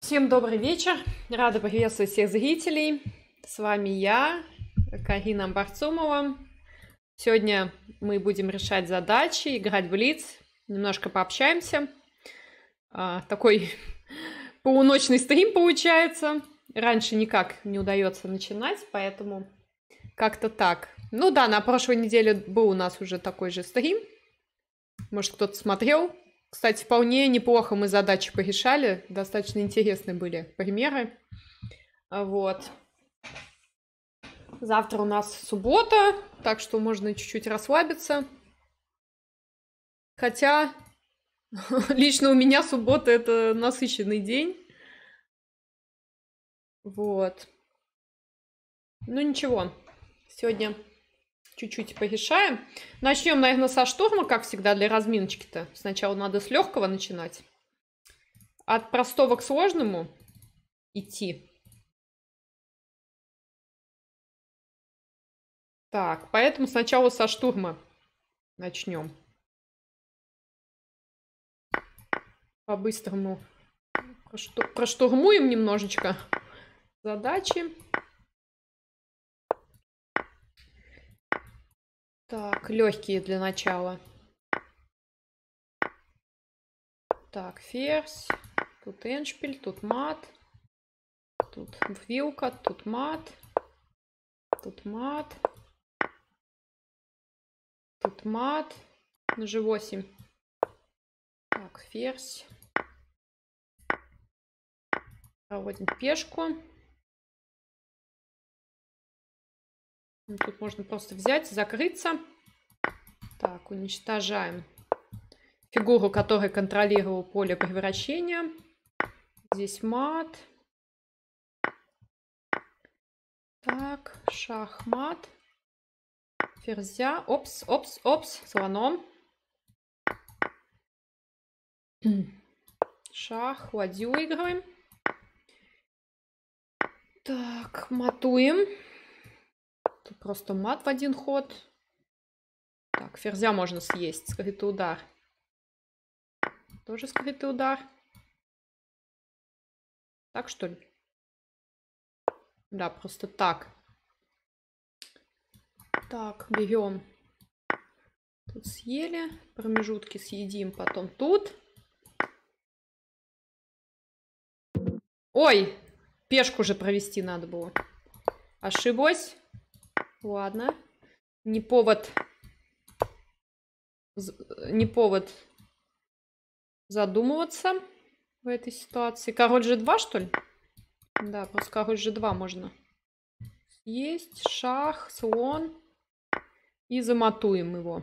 Всем добрый вечер. Рада приветствовать всех зрителей. С вами я, Карина Барцумова. Сегодня мы будем решать задачи, играть в Блиц. Немножко пообщаемся. Такой полуночный стрим получается. Раньше никак не удается начинать, поэтому как-то так. Ну да, на прошлой неделе был у нас уже такой же стрим. Может, кто-то смотрел. Кстати, вполне неплохо мы задачи порешали. Достаточно интересные были примеры. Вот. Завтра у нас суббота, так что можно чуть-чуть расслабиться. Хотя лично у меня суббота — это насыщенный день. Вот. Ну ничего, сегодня чуть-чуть порешаем. Начнем, наверное, со штурма, как всегда, для разминочки-то. Сначала надо с легкого начинать. От простого к сложному идти. Так, поэтому сначала со штурма начнем. По-быстрому проштурмуем немножечко задачи. Так, легкие для начала. Так, ферзь. Тут эндшпиль, тут мат. Тут вилка, тут мат. Тут мат. Тут мат. На g8. Так, ферзь. Проводим пешку. Тут можно просто взять, закрыться. Так, уничтожаем фигуру, которая контролировала поле превращения. Здесь мат. Так, шахмат. Ферзя. Опс, опс, опс. Слоном. Шах. Ладью играем. Так, матуем. Тут просто мат в один ход. Так, ферзя можно съесть. Скрытый удар. Тоже скрытый удар. Так, что ли? Да, просто так. Так, берем. Тут съели. Промежутки съедим. Потом тут. Ой! Пешку же провести надо было. Ошиблась. Ладно. Не повод задумываться в этой ситуации. Король g2, что ли? Да, просто король g2 можно съесть. Шах, слон. И заматуем его.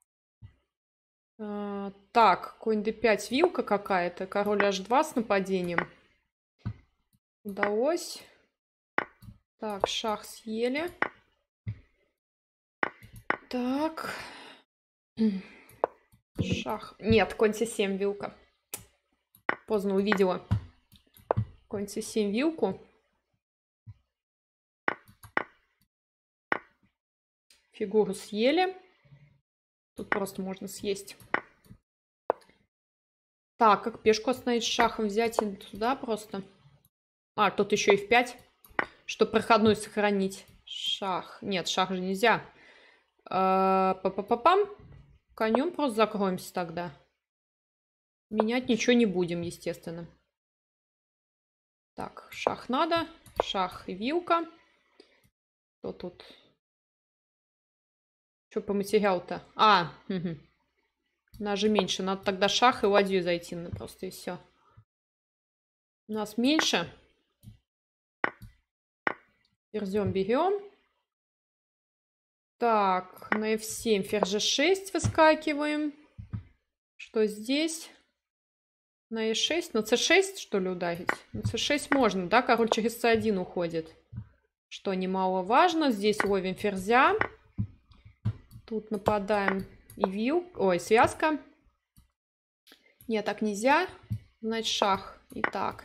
Так, конь d5, вилка какая-то. Король h2 с нападением. Удалось. Так, шах съели. Так. Шах. Нет, конь c7, вилка. Поздно увидела. Конь c7, вилку. Фигуру съели. Тут просто можно съесть. Так, как пешку остановить? Шахом взять и туда просто. А, тут еще и f5, чтобы проходную сохранить. Шах. Нет, шах же нельзя. Па-па-па-пам. Конем просто закроемся тогда. Менять ничего не будем, естественно. Так, шах надо. Шах и вилка. Что тут? Что по материалу-то? Угу. Нас же меньше. Надо тогда шах и ладью зайти. Просто и все. У нас меньше. Ферзем берем. Так, на f7 ферзь g6 выскакиваем. Что здесь? На e6. На c6, что ли, ударить? На c6 можно, да? Король через c1 уходит. Что немаловажно. Здесь ловим ферзя. Тут нападаем и Ой, связка. Нет, так нельзя. Значит, шах. Итак.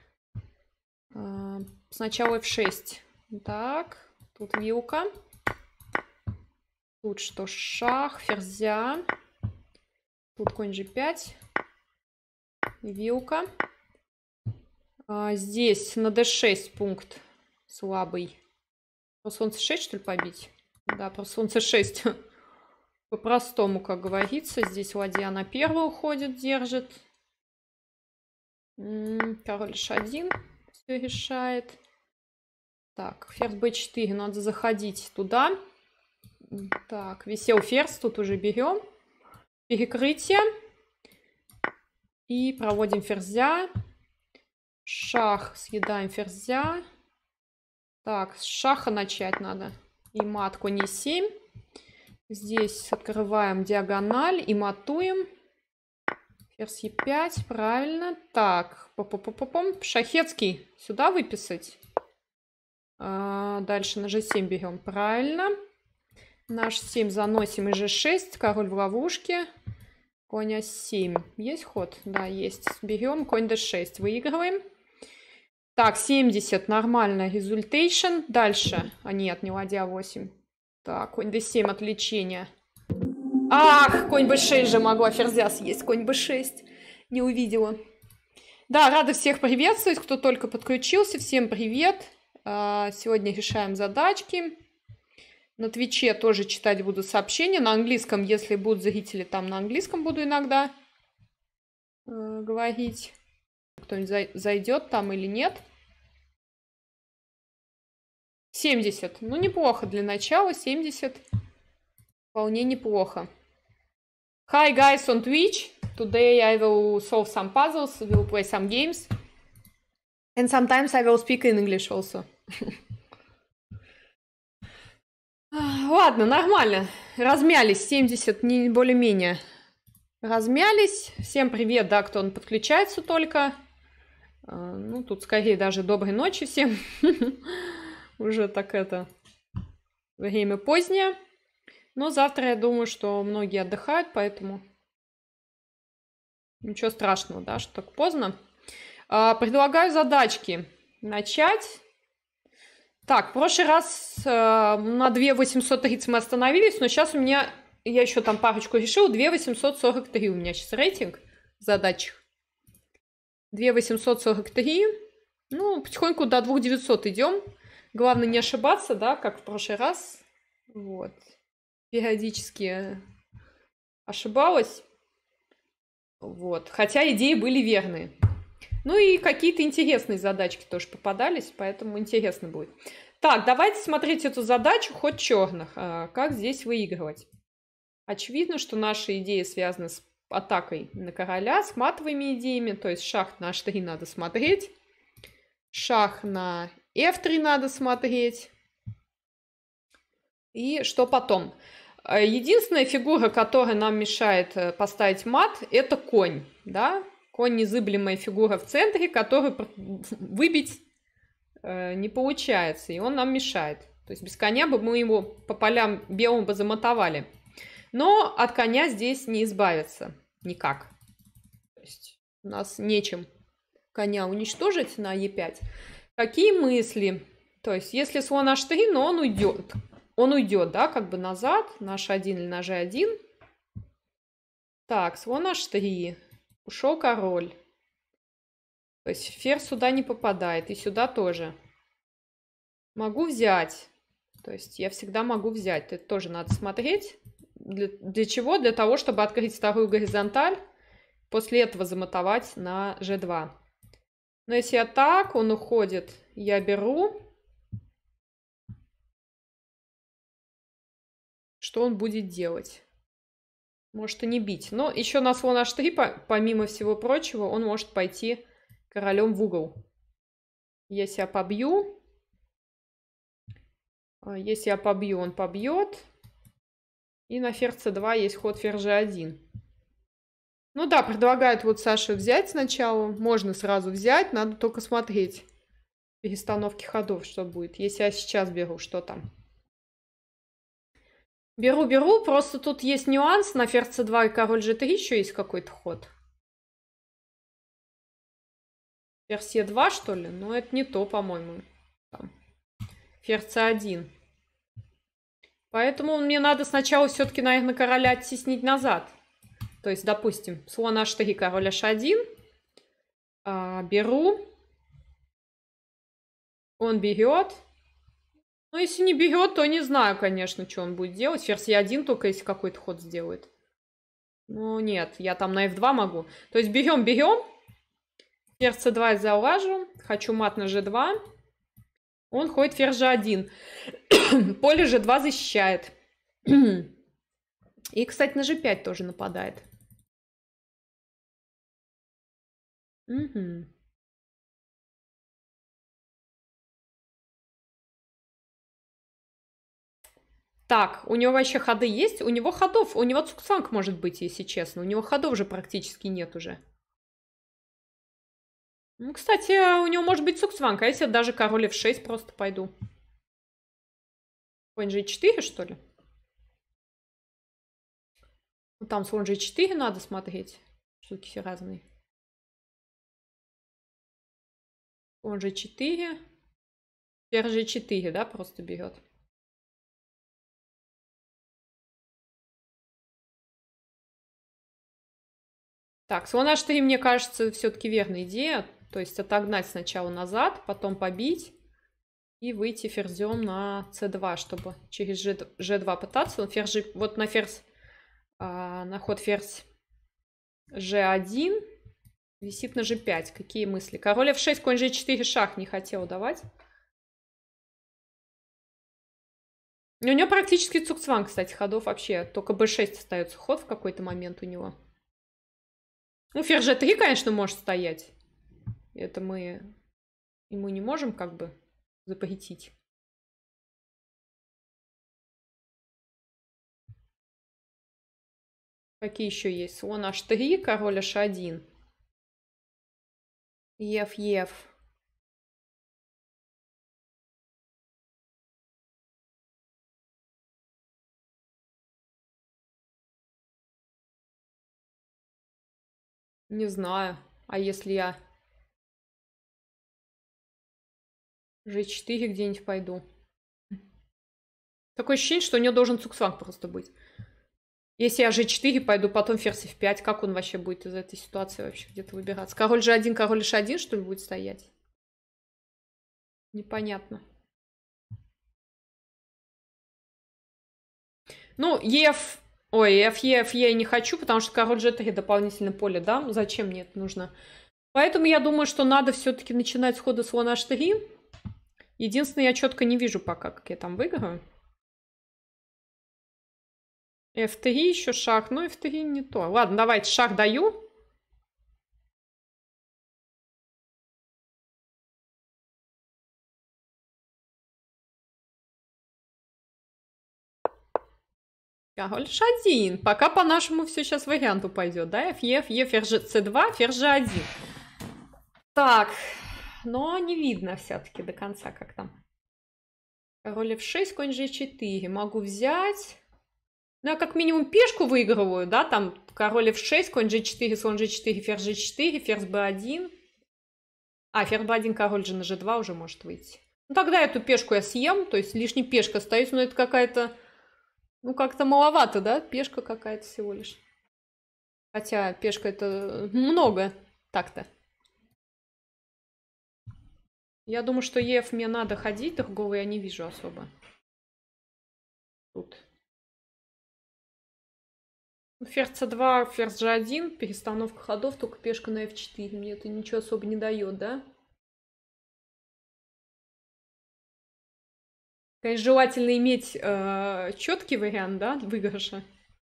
Сначала f6. Так. Тут вилка. Тут что? Шах, ферзя. Тут конь g5. Вилка. Здесь на d6 пункт слабый. Про солнце 6, что ли, побить? Да, про солнце 6. По-простому, как говорится. Здесь ладья на первую уходит, держит. Король h1 все решает. Так, ферзь b4. Надо заходить туда. Так, висел ферзь. Тут уже берем. Перекрытие. И проводим ферзя. Шах. Съедаем ферзя. Так, с шаха начать надо. И мат, конь e7. Здесь открываем диагональ и матуем. Ферзь e5, правильно. Так, шахетский сюда выписать. Дальше на g7 берем, правильно. На h7 заносим и g6, король в ловушке. Конь a7. Есть ход? Да, есть. Берем, конь d6, выигрываем. Так, 70, нормально, результейшн. Дальше, нет, не ладья 8. Так, конь d7, отвлечение. Ах, конь b6 же могла ферзя съесть. Конь b6. Не увидела. Да, рада всех приветствовать, кто только подключился. Всем привет. Сегодня решаем задачки. На Твиче тоже читать буду сообщения. На английском, если будут зрители, там на английском буду иногда говорить. Кто-нибудь зайдет там или нет. 70. Ну, неплохо для начала. 70. Вполне неплохо. Hi guys on Twitch. Today I will solve some puzzles, we will play some games. And sometimes I will speak in English also. Ладно, нормально. Размялись. 70, не более-менее. Размялись. Всем привет, да, кто подключается только. Ну, тут скорее даже доброй ночи всем. Уже так это... Время позднее. Но завтра я думаю, что многие отдыхают, поэтому... Ничего страшного, да, что так поздно. Предлагаю задачки начать. Так, в прошлый раз на 2830 мы остановились, но сейчас у меня, я еще там парочку решил, 2843 у меня сейчас рейтинг задач. 2843. Ну, потихоньку до 2900 идем. Главное не ошибаться, да, как в прошлый раз. Вот. Периодически ошибалась. Вот. Хотя идеи были верные. Ну и какие-то интересные задачки тоже попадались, поэтому интересно будет. Так, давайте смотреть эту задачу ход черных. Как здесь выигрывать? Очевидно, что наши идеи связаны с атакой на короля, с матовыми идеями. То есть шах на h3 надо смотреть. Шах на f3 надо смотреть. И что потом? Единственная фигура, которая нам мешает поставить мат, это конь. Да? Конь – незыблемая фигура в центре, которую выбить не получается, и он нам мешает. То есть без коня бы мы его по полям белым бы замотовали. Но от коня здесь не избавиться никак. То есть у нас нечем коня уничтожить на e5. Какие мысли? То есть если слон h3, но он уйдет. Он уйдет, да, как бы назад, на h1 или на g1. Так, слон h3. Ушел король. То есть ферзь сюда не попадает. И сюда тоже. Могу взять. То есть я всегда могу взять. Это тоже надо смотреть. Для чего? Для того, чтобы открыть вторую горизонталь. После этого замотовать на g2. Но если я так, он уходит. Я беру. Что он будет делать? Может и не бить. Но еще на слон h3, помимо всего прочего, он может пойти королем в угол. Если я побью, он побьет. И на ферзь c2 есть ход ферзь g1. Ну да, предлагают вот Саше взять сначала. Можно сразу взять, надо только смотреть перестановки ходов, что будет. Если я сейчас беру, что там? Беру. Просто тут есть нюанс. На ферзь c2 и король g3 еще есть какой-то ход. Ферзь e2, что ли? Ну, это не то, по-моему. Ферзь c1. Поэтому мне надо сначала все-таки, наверное, короля оттеснить назад. То есть, допустим, слон h3, король h1. Беру. Он берет. Ну, если не берет, то не знаю, конечно, что он будет делать. Ферзь Е1 только если какой-то ход сделает. Ну, нет, я там на F2 могу. То есть берем. Ферзь C2 я заулажу. Хочу мат на G2. Он ходит ферзь G1. Поле G2 защищает. И, кстати, на G5 тоже нападает. Угу. Так, у него вообще ходы есть? У него ходов, у него цукцванг может быть, если честно. У него ходов же практически нет уже. Ну, кстати, у него может быть цукцванг, а если даже король F6 просто пойду? Конь G4, что ли? Ну, там слон G4 надо смотреть. Штуки все разные. Слон G4. Ферзь G4, да, просто берет. Так, слон H3, мне кажется, все-таки верная идея. То есть отогнать сначала назад, потом побить и выйти ферзем на c2, чтобы через g2 пытаться. Ферзь, вот на ферзь, на ход ферзь g1 висит на g5. Какие мысли? Король f6, конь g4, шах не хотел давать. У него практически цукцванг, кстати, ходов вообще. Только b6 остается ход в какой-то момент у него. Ну, ферзь g3, конечно, может стоять. Это мы ему не можем как бы запретить. Какие еще есть? Слон h3, король h1. Ев. Не знаю. А если я g4 где-нибудь пойду? Такое ощущение, что у него должен цукцванг просто быть. Если я g4 пойду, потом ферзь f5, как он вообще будет из этой ситуации вообще где-то выбираться? Король g1, король h1, что ли, будет стоять? Непонятно. Ну, еф... Ой, фе я не хочу, потому что король g3 дополнительное поле, да? Зачем мне это нужно? Поэтому я думаю, что надо все-таки начинать с хода слона h3. Единственное, я четко не вижу пока, как я там выиграю. F3 еще шах. Ну, F3 не то. Ладно, давайте шах даю. Король h1. Пока по нашему все сейчас варианту пойдет, да? F, ферзь c2, ферзь g1. Так, но не видно все-таки до конца, как там. Король f6, конь g4. Могу взять. Ну, я как минимум пешку выигрываю, да? Там король f6, конь g4, слон g4, ферзь g4, ферзь b1. А, ферзь b1, король же на g2 уже может выйти. Ну, тогда эту пешку я съем, то есть лишняя пешка остается, но это какая-то... Ну, как-то маловато, да? Пешка какая-то всего лишь. Хотя пешка это много так-то. Я думаю, что еф мне надо ходить, другого я не вижу особо. Тут. Ферзь c2, ферзь g1, перестановка ходов, только пешка на f4. Мне это ничего особо не дает, да? Конечно, желательно иметь четкий вариант, да, выигрыша.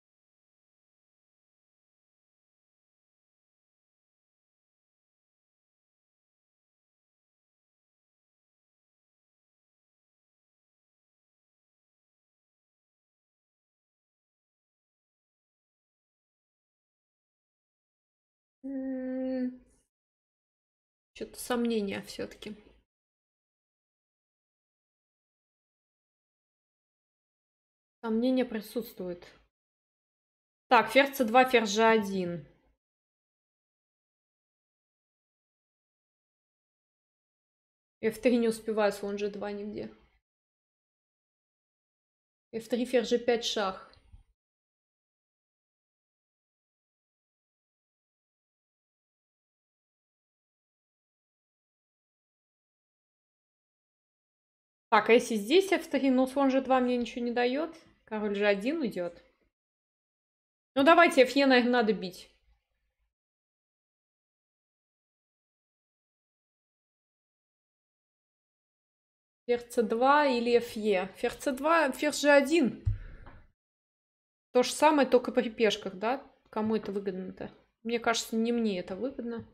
Что-то сомнения все-таки. Сомнения присутствуют. Так, ферзь c2, ферзь g1. F3 не успеваю, слон g2 нигде. F3, ферзь g5, шах. Так, а если здесь f3, ну слон g2 мне ничего не дает. Король g1 идет. Ну давайте, фе, наверное, надо бить. Ферзь c2 или фе. Ферзь c2, ферзь g1. То же самое, только при пешках, да? Кому это выгодно-то? Мне кажется, не мне это выгодно.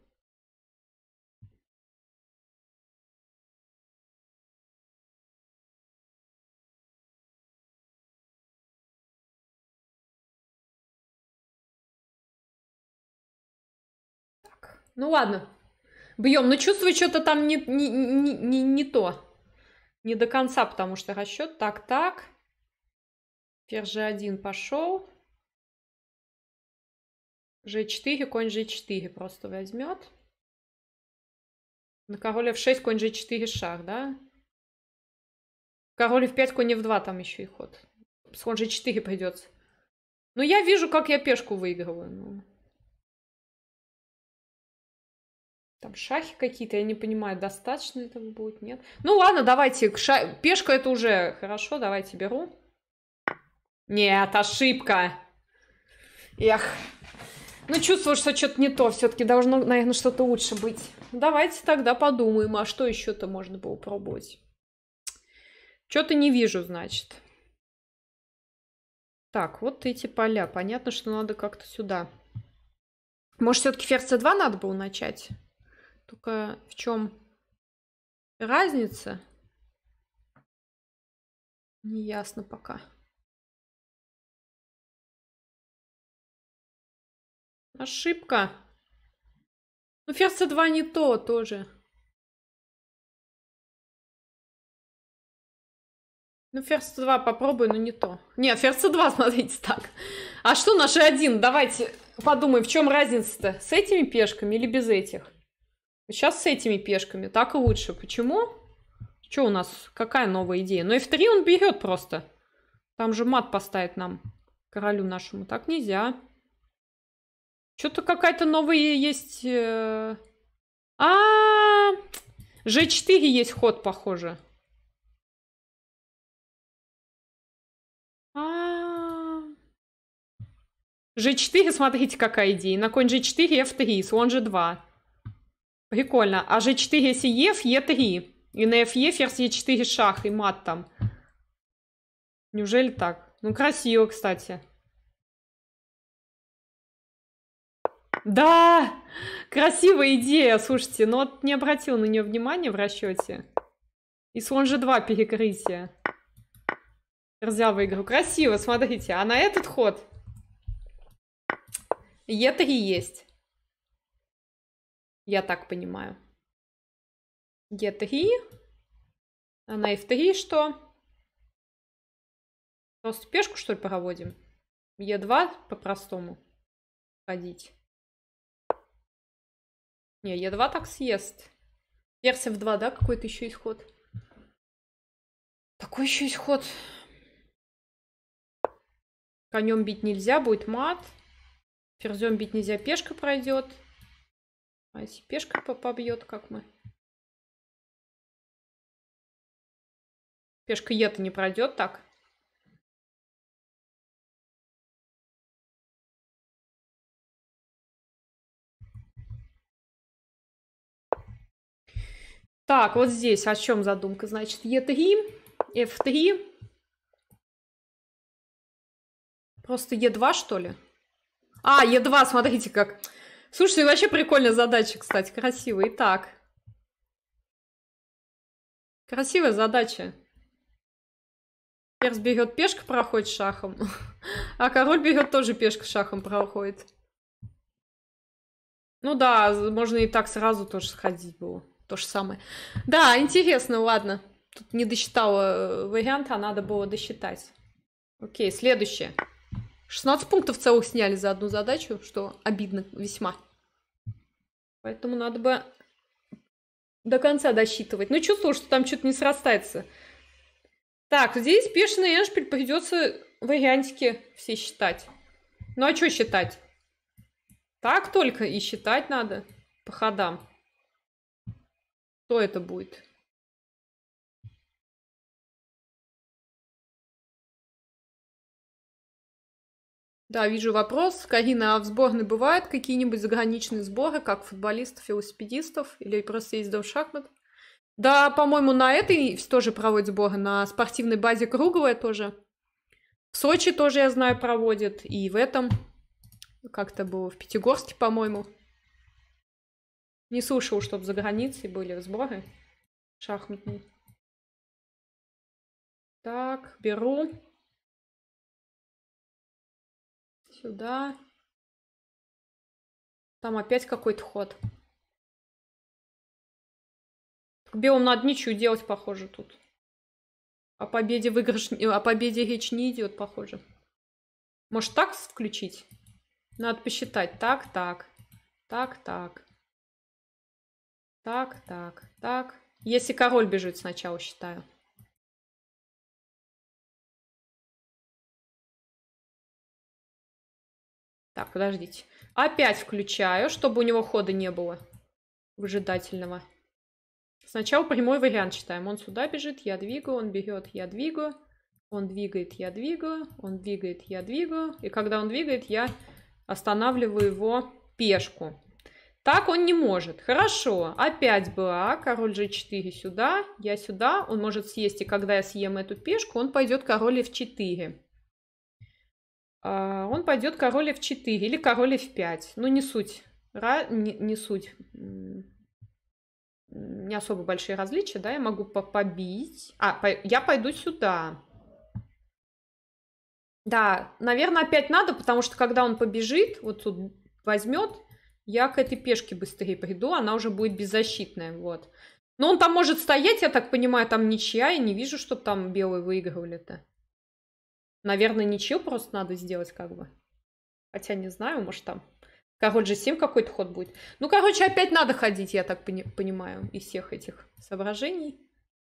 Так, ну ладно. Бьем. Но чувствую, что-то там не то. Не до конца, потому что расчет. Так, так. Ферзь g1 пошел. G4, конь G4 просто возьмет. На король F6, конь G4 шах, да? Король F5, конь F2 там еще и ход. Слон G4 придется. Ну, я вижу, как я пешку выигрываю. Ну. Там шахи какие-то, я не понимаю, достаточно этого будет, нет? Ну ладно, давайте. Пешка это уже хорошо, давайте беру. Нет, ошибка. Эх. Ну, чувствую, что что-то не то. Все-таки должно, наверное, что-то лучше быть. Давайте тогда подумаем, а что еще-то можно было пробовать. Что-то не вижу, значит. Так, вот эти поля. Понятно, что надо как-то сюда. Может, все-таки ферзь c2 надо было начать? Только в чем разница? Неясно пока. Ошибка. Ну, ферзь c2 не то тоже. Ну, ферзь c2 попробуй, но не то. Нет, ферзь c2, смотрите, так. А что на g1? Давайте подумаем, в чем разница-то? С этими пешками или без этих? Сейчас с этими пешками. Так и лучше. Почему? Что у нас? Какая новая идея? Ну, f3 он берет просто. Там же мат поставит нам, королю нашему. Так нельзя. Что-то какая-то новая есть... G4 есть ход, похоже. G4, смотрите, какая идея. На конь G4, F3, слон G2. Прикольно. А G4, если F, E3. И на FE ферзь E4 шах, и мат там. Неужели так? Ну, красиво, кстати. Да! Красивая идея, слушайте. Но вот не обратил на нее внимания в расчете. И слон G2 перекрытие. Ферзя выиграл. Красиво, смотрите. А на этот ход E3 есть. Я так понимаю. E3. А на F3 что? Просто пешку, что ли, проводим? E2 по-простому ходить. Не, E2 так съест. Ферзь F2, да? Какой-то еще есть ход. Такой еще есть ход. Конем бить нельзя, будет мат. Ферзем бить нельзя, пешка пройдет. А если пешка побьет, как мы? Пешка Е-то не пройдет так. Так, вот здесь о чем задумка? Значит, Е3, F3. Просто Е2, что ли? А, Е2, смотрите как. Слушайте, вообще прикольная задача, кстати, красивая. Итак. Красивая задача. Ферзь берет, пешка проходит шахом. А король берет, тоже пешка шахом проходит. Ну да, можно и так сразу тоже сходить было. То же самое. Да, интересно, ладно. Тут не досчитала варианта, а надо было досчитать. Окей, следующее. 16 пунктов целых сняли за одну задачу, что обидно весьма. Поэтому надо бы до конца досчитывать. Ну, чувствую, что там что-то не срастается. Так, здесь бешеный эндшпиль, придется вариантики все считать. Ну, а что считать? Так только и считать надо по ходам. Что это будет? Да, вижу вопрос. Карина, а в сборной бывают какие-нибудь заграничные сборы, как футболистов, велосипедистов, или просто ездил в шахмат? Да, по-моему, на этой тоже проводят сборы, на спортивной базе Круглая тоже. В Сочи тоже, я знаю, проводят, и в этом, как-то было в Пятигорске, по-моему. Не слышал, чтобы за границей были сборы шахматные. Так, беру. Сюда. Там опять какой-то ход. Белым надо ничего делать, похоже, тут. О победе о победе речь не идет, похоже. Может, так включить? Надо посчитать. Так, так. Так, так. Так, так, так. Если король бежит, сначала считаю. Так, подождите. Опять включаю, чтобы у него хода не было выжидательного. Сначала прямой вариант считаем. Он сюда бежит, я двигаю, он берет, я двигаю. Он двигает, я двигаю. Он двигает, я двигаю. И когда он двигает, я останавливаю его пешку. Так он не может. Хорошо. Опять БА. Король G4 сюда. Я сюда. Он может съесть. И когда я съем эту пешку, он пойдет король F4. Он пойдет король F4 или король F5. Ну, не суть. Не суть. Не особо большие различия, да? Я могу побить. Я пойду сюда. Да, наверное, опять надо, потому что когда он побежит, вот тут возьмет, я к этой пешке быстрее приду, она уже будет беззащитная, вот. Но он там может стоять, я так понимаю, там ничья, и не вижу, чтобы там белые выигрывали-то. Наверное, ничью просто надо сделать, как бы. Хотя не знаю, может там король G7 какой-то ход будет. Ну, короче, опять надо ходить, я так понимаю, из всех этих соображений.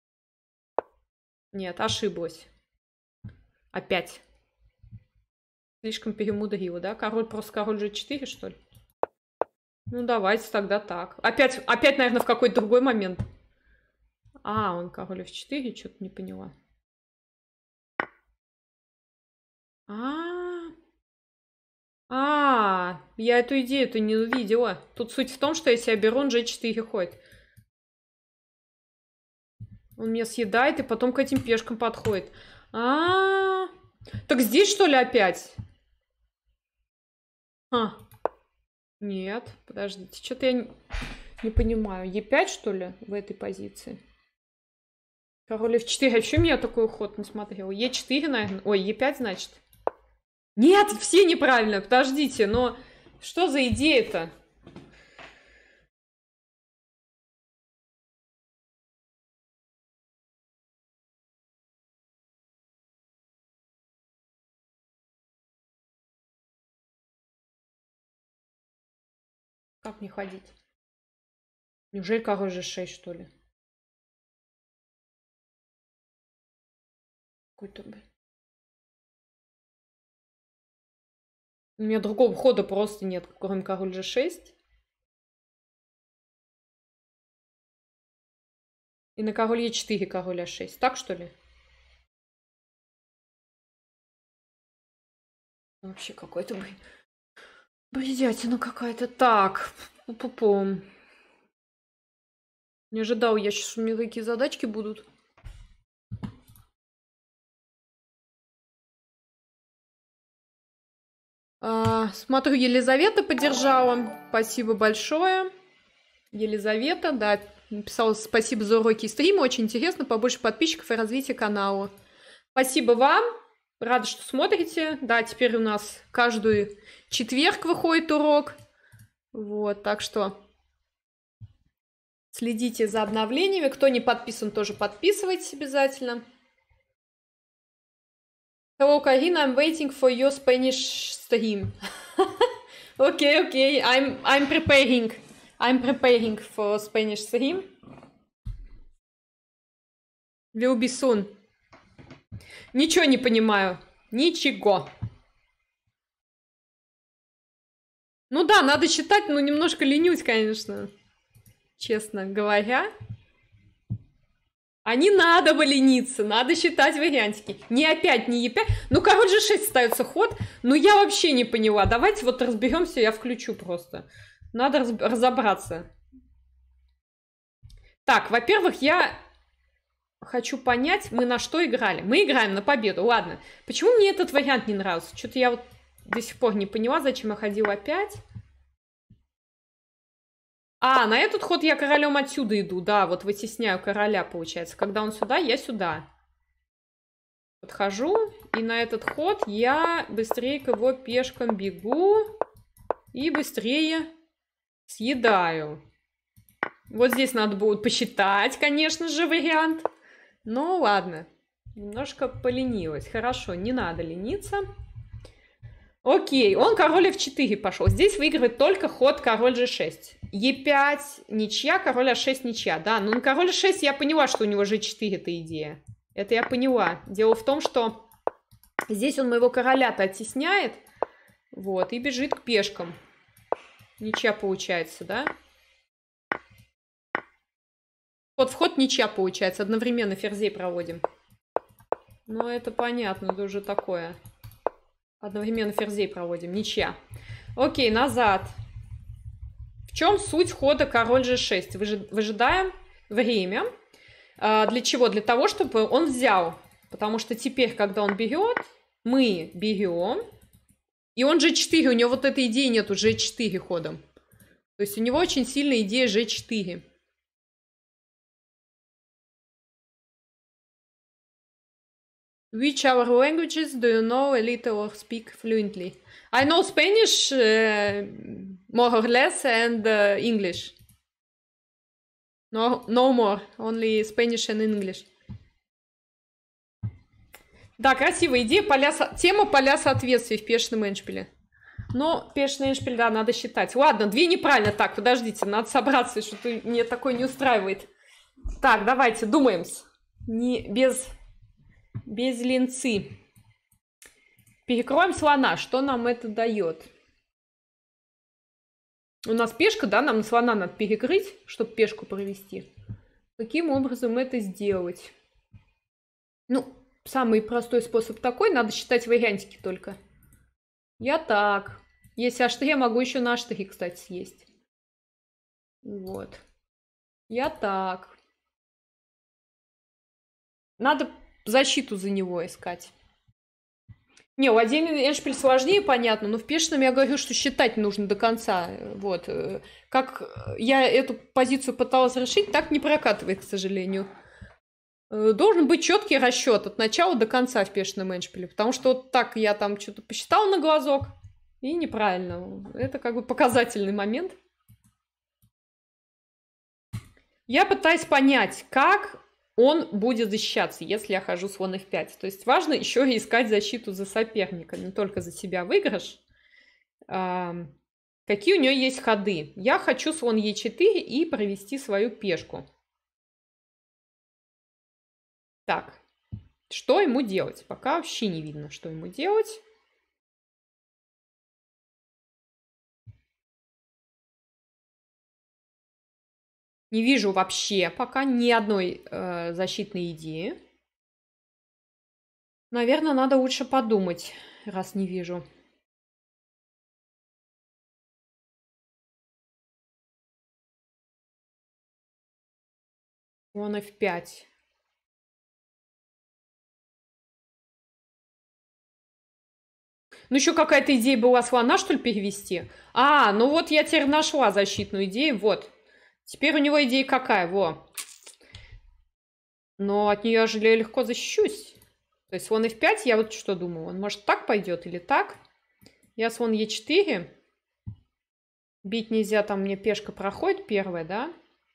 Нет, ошиблась. Опять. Слишком перемудрила, да? Просто король G4, что ли? Ну, давайте тогда так. Опять, наверное, в какой-то другой момент. Он король F4, что-то не поняла. Я эту идею-то не увидела. Тут суть в том, что если я беру, он G4 ходит. Он меня съедает и потом к этим пешкам подходит. Так здесь, что ли, опять? Нет, подождите. Что-то я не понимаю. Е5, что ли, в этой позиции? Король F4. А еще меня такой ход не смотрел. Е4, наверное. Ой, Е5, значит. Нет, все неправильно. Подождите, но что за идея-то? Как мне ходить? Неужели король G6, что ли? Какой-то... У меня другого хода просто нет, кроме король G6. И на король Е4 король А6. Так, что ли? Вообще какой-то бредятина какая-то. Так. Пу-пу-пум. Не ожидал я, сейчас у меня такие задачки будут. Смотрю, Елизавета поддержала. Спасибо большое. Елизавета, да, написала спасибо за уроки и стримы. Очень интересно, побольше подписчиков и развития канала. Спасибо вам. Рада, что смотрите. Да, теперь у нас каждый четверг выходит урок. Вот, так что следите за обновлениями. Кто не подписан, тоже подписывайтесь обязательно. Hello, Karina, I'm waiting for your Spanish stream. Okay. I'm preparing. I'm preparing for Spanish stream. Will be soon. Ничего не понимаю. Ничего. Ну да, надо считать, но немножко ленюсь, конечно. Честно говоря. А не надо бы лениться, надо считать вариантики. Не опять, не Е5. Ну, король G6 ставится ход. Ну, я вообще не поняла. Давайте вот разберемся, я включу просто. Надо разобраться. Так, во-первых, я хочу понять, мы на что играли. Мы играем на победу, ладно. Почему мне этот вариант не нравился? Что-то я вот до сих пор не поняла, зачем я ходила опять. А, на этот ход я королем отсюда иду, да, вот вытесняю короля, получается. Когда он сюда, я сюда. Подхожу, и на этот ход я быстрее к его пешкам бегу и быстрее съедаю. Вот здесь надо будет посчитать, конечно же, вариант. Ну, ладно, немножко поленилась. Хорошо, не надо лениться. Окей, он король f4 пошел. Здесь выигрывает только ход король g6. e5 ничья, король a6 ничья. Да, но на король a6 я поняла, что у него g4 это идея. Это я поняла. Дело в том, что здесь он моего короля-то оттесняет. Вот, и бежит к пешкам. Ничья получается, да? Вот вход ничья получается. Одновременно ферзей проводим. Ну, это понятно, это уже такое. Одновременно ферзей проводим. Ничья. Окей, назад. В чем суть хода король g6? Выжидаем время. Для чего? Для того, чтобы он взял. Потому что теперь, когда он берет, мы берем. И он g4. У него вот этой идеи нету g4 ходом. То есть у него очень сильная идея g4. Which our languages do you know a little or speak fluently? I know Spanish more or less and English. No more, only Spanish and English. Да, красивая идея. Тема поля соответствий в пешном эндшпиле. Но пешный эндшпиль, да, надо считать. Ладно, две неправильно. Так, подождите, надо собраться, что-то мне такое не устраивает. Так, давайте, думаем. Без ленцы. Перекроем слона. Что нам это дает? У нас пешка, да? Нам слона надо перекрыть, чтобы пешку провести. Каким образом это сделать? Ну, самый простой способ такой. Надо считать вариантики только. Я так. Если h3, я могу еще на h3, кстати, съесть. Вот. Я так. Надо защиту за него искать. Не, у отдельный эндшпиль сложнее, понятно, но в пешном я говорю, что считать нужно до конца. Вот. Как я эту позицию пыталась решить, так не прокатывает, к сожалению. Должен быть четкий расчет от начала до конца в пешном эндшпиле, потому что вот так я там что-то посчитала на глазок, и неправильно. Это как бы показательный момент. Я пытаюсь понять, как он будет защищаться, если я хожу слон f5. То есть важно еще и искать защиту за соперника, не только за себя выигрыш. Какие у нее есть ходы? Я хочу слон e4 и провести свою пешку. Так, что ему делать? Пока вообще не видно, что ему делать. Не вижу вообще пока ни одной защитной идеи. Наверное, надо лучше подумать, раз не вижу. Слон f5. Ну, еще какая-то идея была слона, что ли, перевести? А, ну вот я теперь нашла защитную идею, вот. Теперь у него идея какая? Во. Но от нее же легко защищусь. То есть слон f5, я вот что думаю. Он может так пойдет или так. Я слон e4. Бить нельзя, там мне пешка проходит первая, да?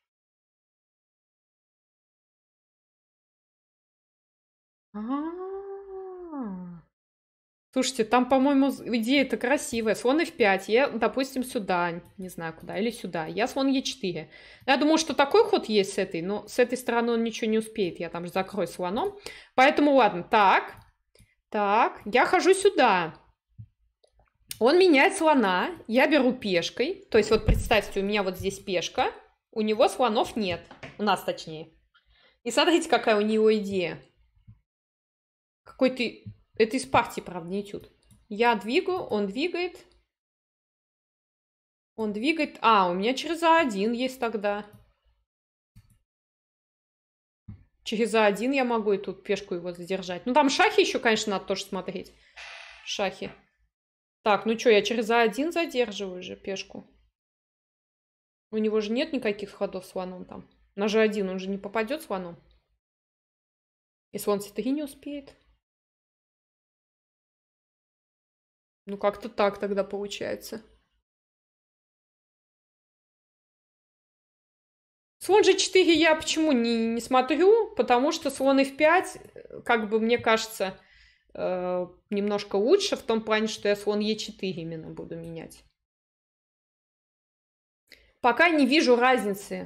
Слушайте, там, по-моему, идея-то красивая. Слон f5. Я, допустим, сюда. Не знаю куда. Или сюда. Я слон e4. Я думаю, что такой ход есть с этой. Но с этой стороны он ничего не успеет. Я там же закрою слоном. Поэтому, ладно. Так. Так. Я хожу сюда. Он меняет слона. Я беру пешкой. То есть, вот представьте, у меня вот здесь пешка. У него слонов нет. У нас, точнее. И смотрите, какая у него идея. Какой ты... Это из партии, правда, не этюд. Я двигаю, он двигает. Он двигает... А, у меня через А1 есть тогда. Через А1 я могу и тут пешку его задержать. Ну, там шахи еще, конечно, надо тоже смотреть. Шахи. Так, ну что, я через А1 задерживаю же пешку. У него же нет никаких ходов слоном там. На G1 он же не попадет слоном. И слон c3 не успеет. Ну, как-то так тогда получается. Слон G4 я почему не смотрю? Потому что слон F5, как бы, мне кажется, немножко лучше. В том плане, что я слон E4 именно буду менять. Пока не вижу разницы.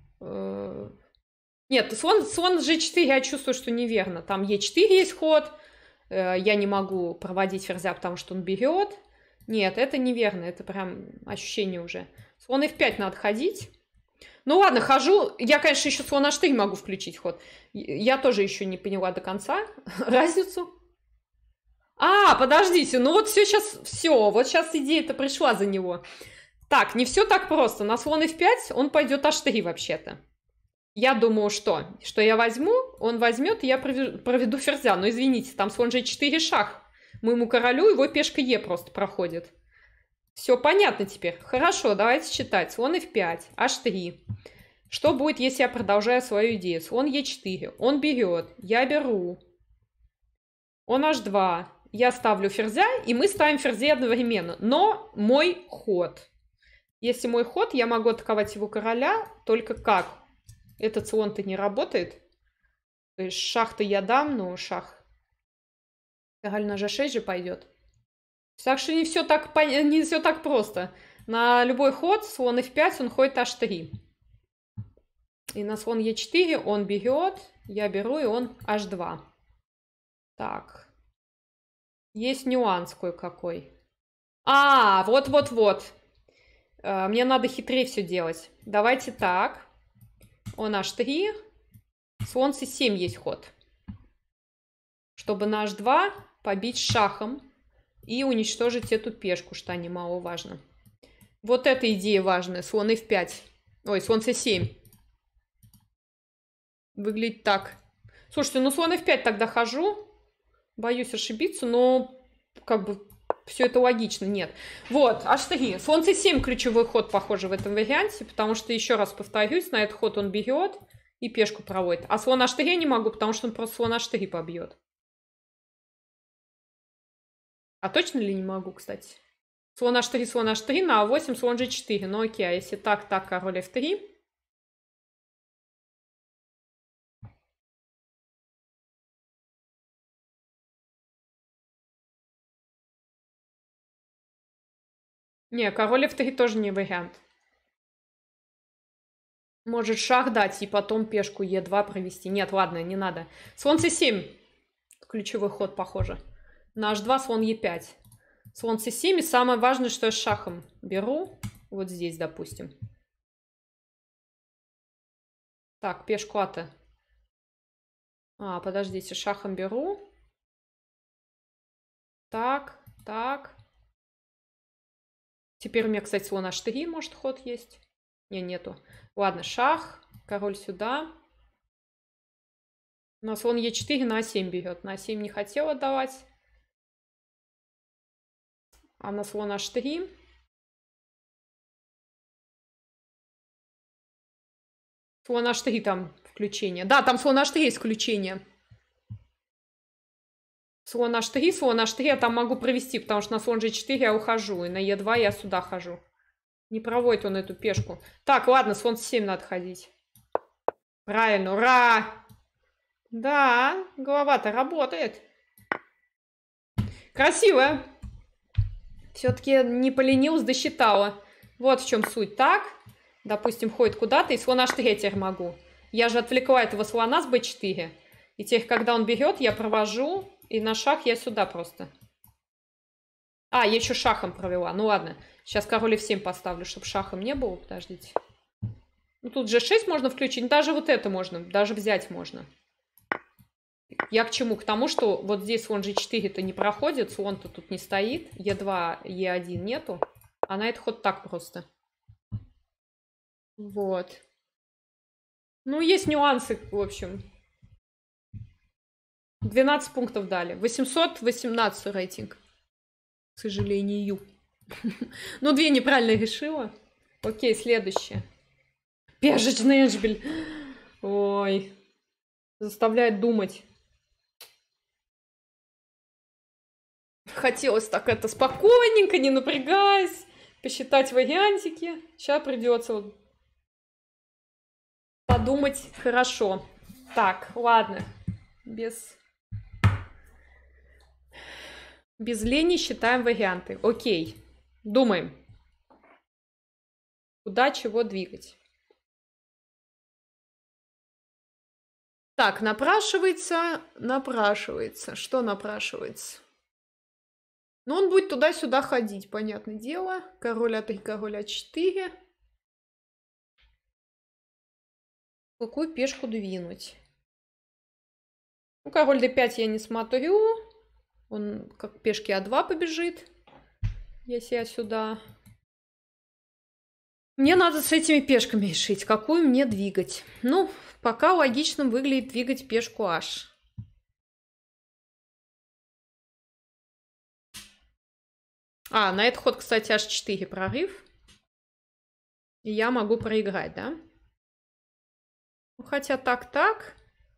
Нет, слон G4 я чувствую, что неверно. Там E4 есть ход. Я не могу проводить ферзя, потому что он берет. Нет, это неверно. Это прям ощущение уже. Слон F5 надо ходить. Ну ладно, хожу. Я, конечно, еще слон H4 могу включить ход. Я тоже еще не поняла до конца разницу. А, подождите. Ну вот все сейчас. Все. Вот сейчас идея-то пришла за него. Так, не все так просто. На слон F5 он пойдет H3 вообще-то. Я думаю, что я возьму, он возьмет, и я проведу ферзя. Но извините, там слон G4 шах. Моему королю его пешка Е просто проходит. Все понятно теперь. Хорошо, давайте считать. Слон F5, H3. Что будет, если я продолжаю свою идею? Слон Е4. Он берет, я беру. Он H2. Я ставлю ферзя, и мы ставим ферзей одновременно. Но мой ход. Если мой ход, я могу атаковать его короля, только как? Этот слон-то не работает. То есть шах-то я дам, но шах. Король на G6 же пойдет. Так что не все так просто. На любой ход слон F5 он ходит H3. И на слон Е4 он берет, я беру, и он H2. Так. Есть нюанс кое-какой. А, вот-вот-вот. Мне надо хитрее все делать. Давайте так. Он H3. Слон C7 есть ход. Чтобы на H2 побить шахом и уничтожить эту пешку, что немаловажно. Вот эта идея важная. Слон F5. Ой, слон C7. Выглядит так. Слушайте, ну слон F5 тогда хожу. Боюсь ошибиться, но как бы все это логично. Нет. Вот, H3. Слон C7 ключевой ход, похоже, в этом варианте, потому что, еще раз повторюсь, на этот ход он берет и пешку проводит. А слон H4 я не могу, потому что он просто слон H4 побьет. А точно ли не могу, кстати? Слон H3 на А8, слон G4. Ну окей, а если так, король F3. Не, король F3 тоже не вариант. Может шах дать и потом пешку Е2 провести. Нет, ладно, не надо. Слон C7. Ключевой ход, похоже. На H2 слон Е5. Слон C7. И самое важное, что я с шахом беру. Вот здесь, допустим. Так, пешку А-то. А, подождите, шахом беру. Так. Теперь у меня, кстати, слон H4, может, ход есть. Не, нету. Ладно, шах. Король сюда. На слон Е4 на А7 берет. На А7 не хотел отдавать. А на слон H3. Слон H3 там включение. Да, там слон H3 есть включение. Слон H3, я там могу провести, потому что на слон G4 я ухожу. И на Е2 я сюда хожу. Не проводит он эту пешку. Так, ладно, слон C7 надо ходить. Правильно, ура! Да, голова-то работает. Красиво. Все-таки не поленилась, досчитала. Вот в чем суть. Так, допустим, ходит куда-то, и слон H3 теперь могу. Я же отвлекла этого слона с B4. И теперь, когда он берет, я провожу, и на шах я сюда просто. А, я еще шахом провела. Ну ладно, сейчас король F7 поставлю, чтобы шахом не было. Подождите. Ну, тут же 6 можно включить, даже вот это можно, даже взять можно. Я к чему? К тому, что вот здесь слон G4-то не проходит, слон-то тут не стоит, Е2, Е1 нету, а на этот ход так просто. Вот. Ну, есть нюансы, в общем. 12 пунктов дали. 818 рейтинг. К сожалению. Ну, 2 неправильно решила. Окей, следующее. Пешечный эшбель. Ой. Заставляет думать. Хотелось так это спокойненько, не напрягаясь, посчитать вариантики. Сейчас придется вот подумать хорошо. Так, ладно. Без лени считаем варианты. Окей. Думаем. Куда чего двигать. Так, напрашивается. Что напрашивается? Ну, он будет туда-сюда ходить, понятное дело. Король А3, король А4. Какую пешку двинуть? Ну, король d5 я не смотрю. Он как пешки А2 побежит. Если я сюда. Мне надо с этими пешками решить, какую мне двигать. Ну, пока логичным выглядит двигать пешку H. А, на этот ход, кстати, H4 прорыв. И я могу проиграть, да? Ну, хотя так.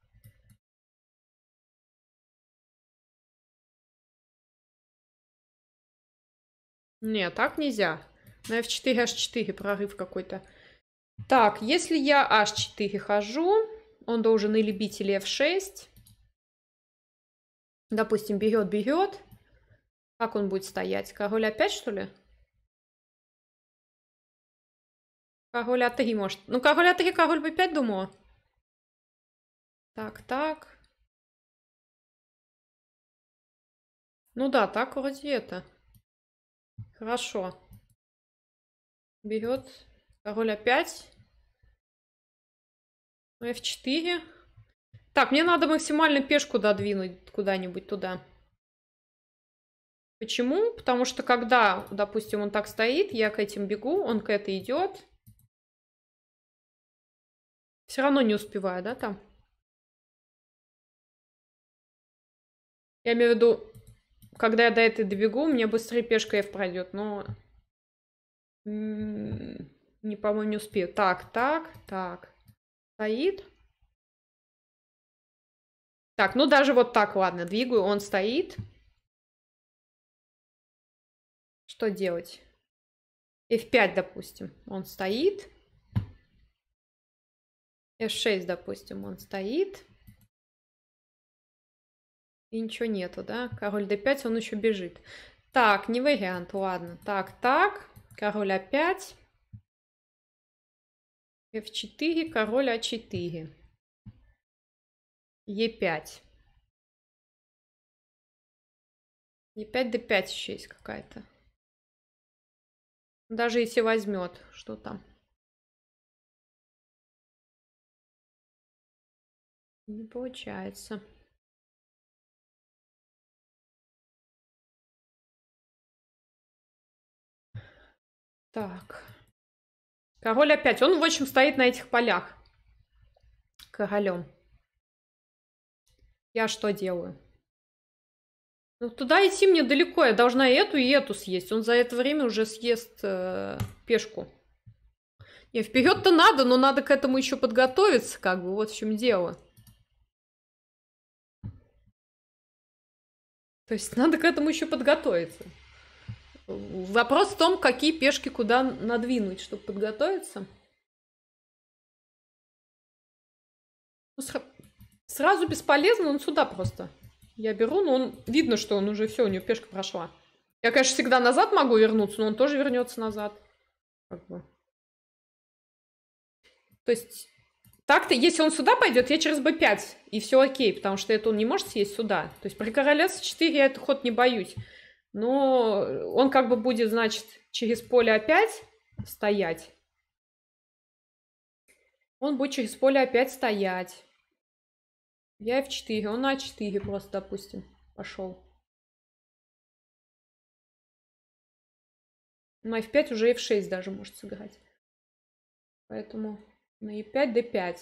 Нет, так нельзя. На F4, H4 прорыв какой-то. Так, если я H4 хожу, он должен или бить, или F6. Допустим, берет. Как он будет стоять? Король А5, что ли? Король А3 может. Ну, король А3, король B5, думаю. Так. Ну да, так вроде это. Хорошо. Берет король А5. F4. Так, мне надо максимально пешку додвинуть куда-нибудь туда. Почему? Потому что когда, допустим, он так стоит, я к этим бегу, он к этой идет. Все равно не успеваю, да, там? Я имею в виду, когда я до этой добегу, мне быстрее пешка F пройдет, но не, по-моему, не успею. Так. Стоит. Так, ну даже вот так, ладно, двигаю, он стоит. Что делать? F5, допустим, он стоит. F6, допустим, он стоит. И ничего нету, да? Король D5, он еще бежит. Так, не вариант, ладно. Так. Король А5. F4, король А4. Е5. Е5, D5 еще есть какая-то. Даже если возьмет, что там? Не получается. Так. Король опять. Он, в общем, стоит на этих полях. Королем. Я что делаю? Ну, туда идти мне далеко. Я должна и эту съесть. Он за это время уже съест пешку. Не, вперед-то надо, но надо к этому еще подготовиться, как бы. Вот в чем дело. То есть надо к этому еще подготовиться. Вопрос в том, какие пешки куда надвинуть, чтобы подготовиться. Ну, сразу бесполезно, он сюда просто. Я беру, но он видно, что он уже все, у него пешка прошла. Я, конечно, всегда назад могу вернуться, но он тоже вернется назад. Как бы. То есть, так-то, если он сюда пойдет, я через b5, и все окей, потому что это он не может съесть сюда. То есть при короле c4 я этот ход не боюсь. Но он как бы будет, значит, через поле А5 стоять. Он будет через поле опять стоять. Я f4, он на a4 просто, допустим, пошел. На f5 уже f6 даже может сыграть. Поэтому на e5, d5.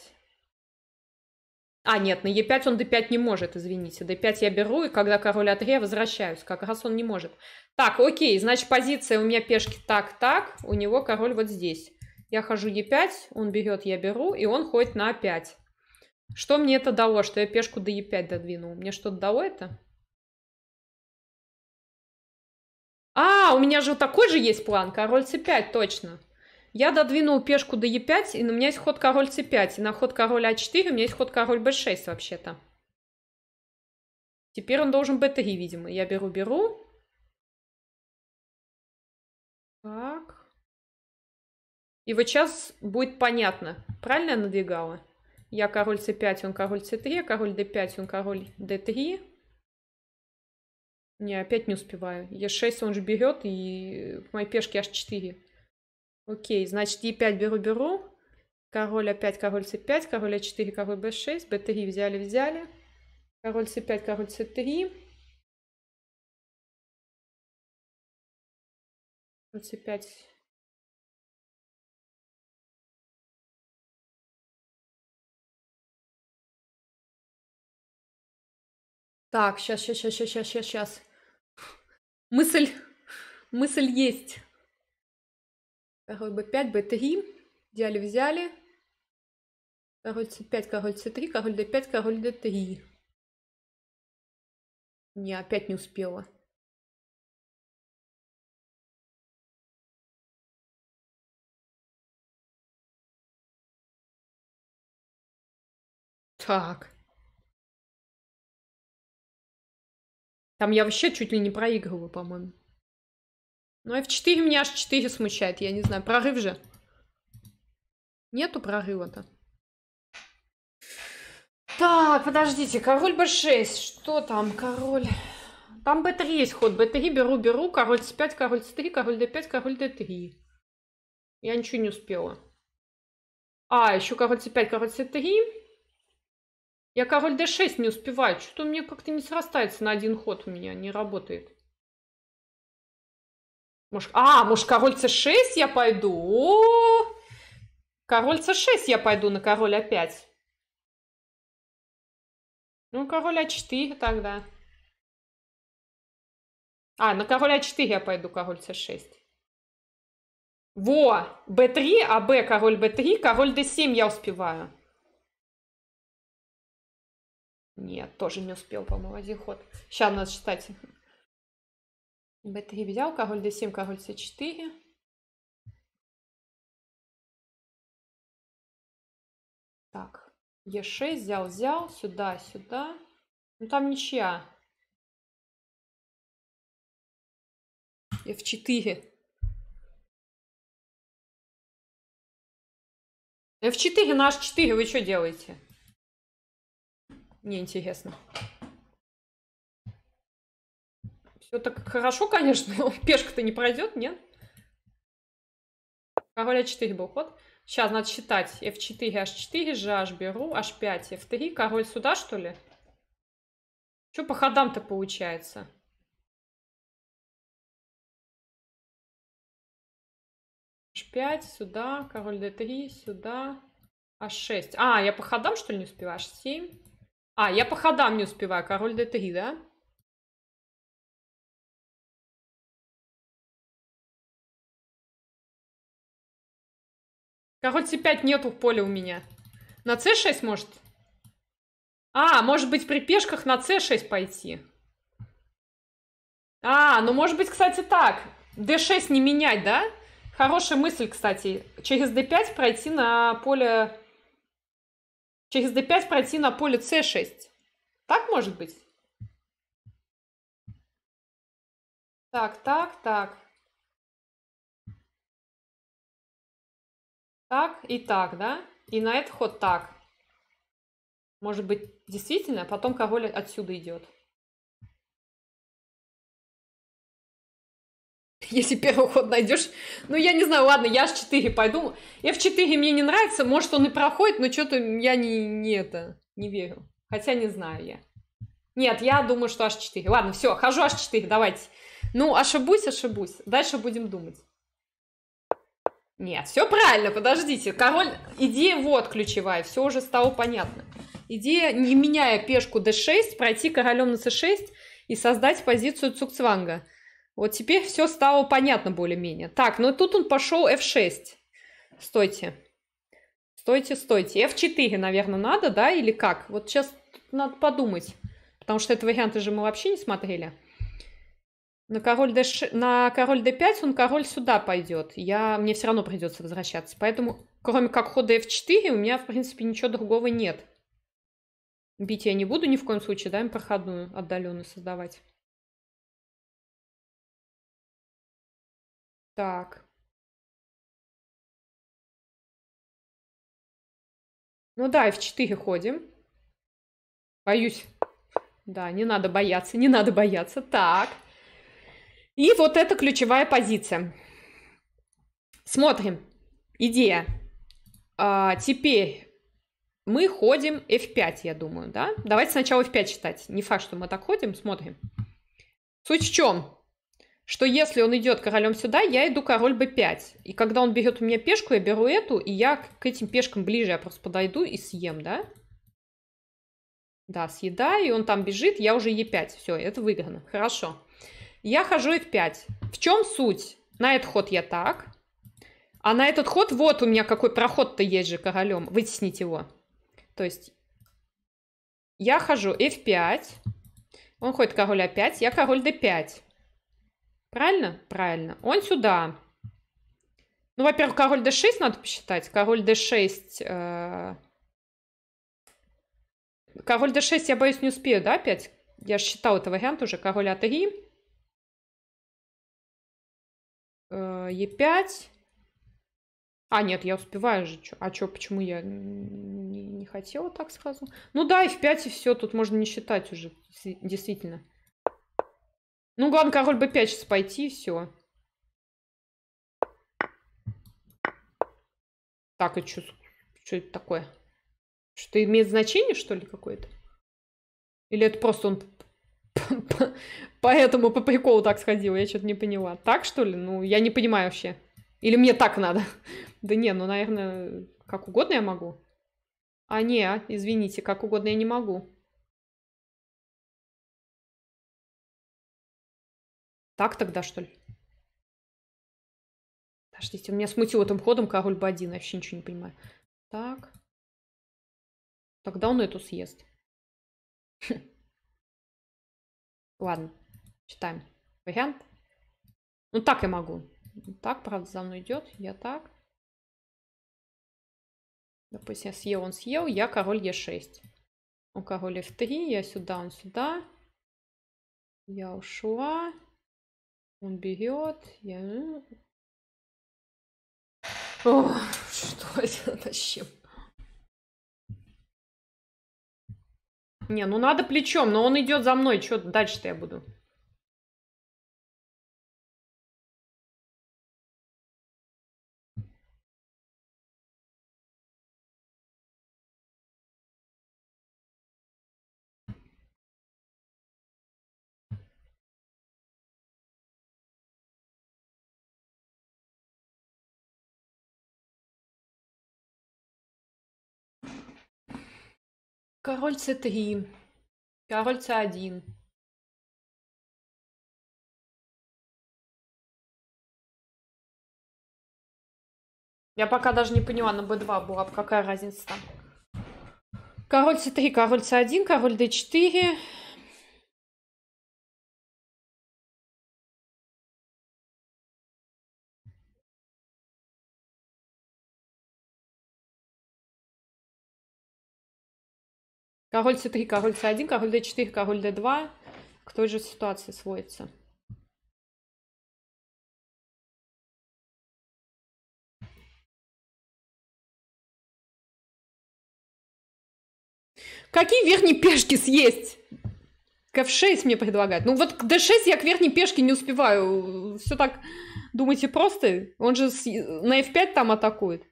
А, нет, на e5 он d5 не может, извините. d5 я беру, и когда король a3, я возвращаюсь. Как раз он не может. Так, окей, значит, позиция у меня пешки так, у него король вот здесь. Я хожу e5, он берет, я беру, и он ходит на a5. Что мне это дало, что я пешку до e5 додвинул? Мне что-то дало это? А, у меня же вот такой же есть план. Король c5, точно. Я додвинул пешку до e5, и у меня есть ход король c5. И на ход король a4 у меня есть ход король b6 вообще-то. Теперь он должен b3, видимо. Я беру. Так. И вот сейчас будет понятно. Правильно я надвигала? Я король c5, он король c3, король d5, он король d3. Не, опять не успеваю. e6 он же берет, и в моей пешке h4. Окей, значит, e5 беру. Король опять, король c5, король a4, король b6, b3 взяли. Король c5, король c3. Король c5. Так, сейчас. Мысль есть. Король b5, b3. Взяли. Король c5, король c3, король d5, король d3. Не, опять не успела. Так. Там я вообще чуть ли не проигрываю, по-моему. Ну, f4 меня аж 4 смущает, я не знаю. Прорыв же. Нету прорыва-то. Так, подождите, король b6. Что там, король? Там b3 есть ход. b3 беру. Король c5, король c3, король d5, король d3. Я ничего не успела. А, еще король c5, король c3. Я король d6 не успеваю. Что-то у меня как-то не срастается на один ход у меня. Не работает. Может, король c6 я пойду? О, король c6 я пойду на король a5. Ну, король а4 тогда. А, на король а4 я пойду, король c6. Во! b3, а b, король b3, король d7 я успеваю. Нет, тоже не успел, по-моему, один ход. Сейчас надо считать. b3 взял, король d7, король c4. Так, e6 взял, сюда. Ну, там ничья. f4. f4 на h4, вы что делаете? Неинтересно. Все так хорошо, конечно, но пешка-то не пройдет, нет? Король а4 был ход. Сейчас надо считать. f4, h4, h беру, h5, f3. Король сюда, что ли? Что по ходам-то получается? h5, сюда, король d3, сюда, h6. А, я по ходам, что ли, не успеваю? h7. А, я по ходам не успеваю. Король d3, да? Король c5 нету в поле у меня. На c6 может? А, может быть при пешках на c6 пойти. А, ну может быть, кстати, так. d6 не менять, да? Хорошая мысль, кстати. Через d5 пройти на поле... Через d5 пройти на поле c6. Так может быть? Так. Так и так, да? И на этот ход так. Может быть, действительно, потом король отсюда идет. Если первый ход найдешь. Ну, я не знаю, ладно, я h4 пойду. f4 мне не нравится, может, он и проходит, но что-то я не верю. Хотя не знаю я. Нет, я думаю, что h4. Ладно, все, хожу h4, давайте. Ну, ошибусь. Дальше будем думать. Нет, все правильно, подождите. Король, идея вот ключевая, все уже стало понятно. Идея, не меняя пешку d6, пройти королем на c6 и создать позицию цугцванга. Вот теперь все стало понятно более-менее. Так, ну тут он пошел f6. Стойте. f4, наверное, надо, да, или как? Вот сейчас надо подумать. Потому что это варианты же мы вообще не смотрели. На король d5 он король сюда пойдет. Мне все равно придется возвращаться. Поэтому, кроме как хода f4, у меня, в принципе, ничего другого нет. Бить я не буду ни в коем случае, да, им проходную отдаленную создавать. Так. Ну да, f4 ходим. Боюсь. Да, не надо бояться. Так. И вот это ключевая позиция. Смотрим. Идея. Теперь мы ходим f5, я думаю, да? Давайте сначала f5 читать. Не факт, что мы так ходим, смотрим. Суть в чем? Что если он идет королем сюда, я иду король b5. И когда он берет у меня пешку, я беру эту, и я к этим пешкам ближе, я просто подойду и съем, да? Да, съедаю, и он там бежит, я уже e5. Все, это выиграно. Хорошо. Я хожу f5. В чем суть? На этот ход я так. А на этот ход, вот у меня какой проход-то есть же королем. Вытеснить его. То есть я хожу f5. Он ходит король a5, я король d5. Правильно? Правильно. Он сюда. Ну, во-первых, король d6 надо посчитать. Король d6... Король d6, я боюсь, не успею, да, опять? Я же считал это вариант уже. Король a3. e5. А, нет, я успеваю же. А что, почему я не хотела так сразу? Ну да, f5 и все. Тут можно не считать уже. Действительно. Ну, главное, король b5 сейчас пойти, и все. Так, и что это такое? Что имеет значение, что ли, какое-то? Или это просто он поэтому по приколу так сходил? Я что-то не поняла. Так, что ли? Ну, я не понимаю вообще. Или мне так надо? Да не, ну, наверное, как угодно я могу. А, не, извините, как угодно я не могу. Так тогда, что ли? Подождите, у меня смутил этим ходом король b1, я вообще ничего не понимаю. Так. Тогда он эту съест. Ладно, читаем. Вариант. Ну, так я могу. Так, правда, за мной идет. Я так. Допустим, я съел, он съел. Я король e6. Он король f3. Я сюда, он сюда. Я ушла. Он берет. Я... О, что это вообще? Не, ну надо плечом, но он идет за мной. Что дальше-то я буду? Король c3. Король c1. Я пока даже не поняла, на b2 была, какая разница там. Король c3, король c1, король d4. Король c3, король c1, король d4, король d2. К той же ситуации сводится. Какие верхние пешки съесть? К f6 мне предлагают. Ну вот к d6 я к верхней пешке не успеваю. Все так, думаете, просто? Он же на f5 там атакует.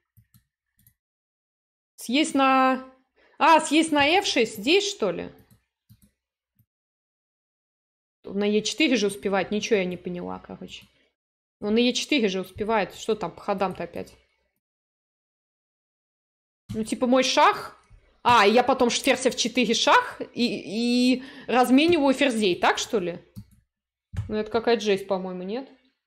Съесть на... съесть на f6 здесь, что ли? На e4 же успевает. Ничего я не поняла, короче. Он на e4 же успевает. Что там по ходам-то опять? Ну, типа мой шах... и я потом ферзь f4 шах и размениваю ферзей, так что ли? Ну, это какая-то жесть, по-моему, нет?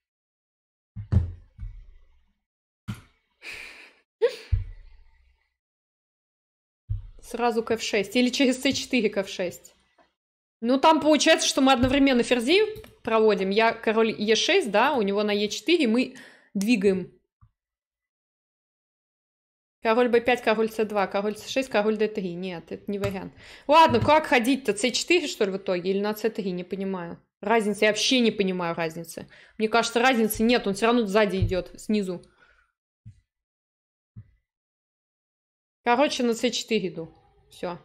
Сразу к f6. Или через c4 к f6. Ну, там получается, что мы одновременно ферзей проводим. Я король e6, да, у него на e4 мы двигаем. Король b5, король c2, король c6, король d3. Нет, это не вариант. Ладно, как ходить-то? c4, что ли, в итоге? Или на c3? Не понимаю. Разницы, я вообще не понимаю разницы. Мне кажется, разницы нет, он все равно сзади идет, снизу. Короче, на c4 иду. Все.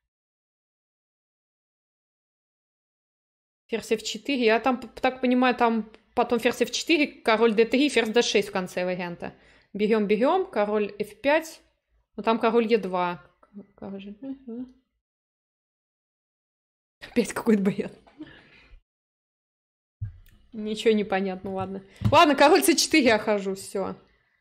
Ферзь f4. Я там, так понимаю, там потом ферзь f4, король d3, ферзь d6 в конце варианта. Берем, король f5. Ну, там король e2. Опять какой-то баян. Ничего не понятно, ладно. Ладно, король c4 я хожу, все.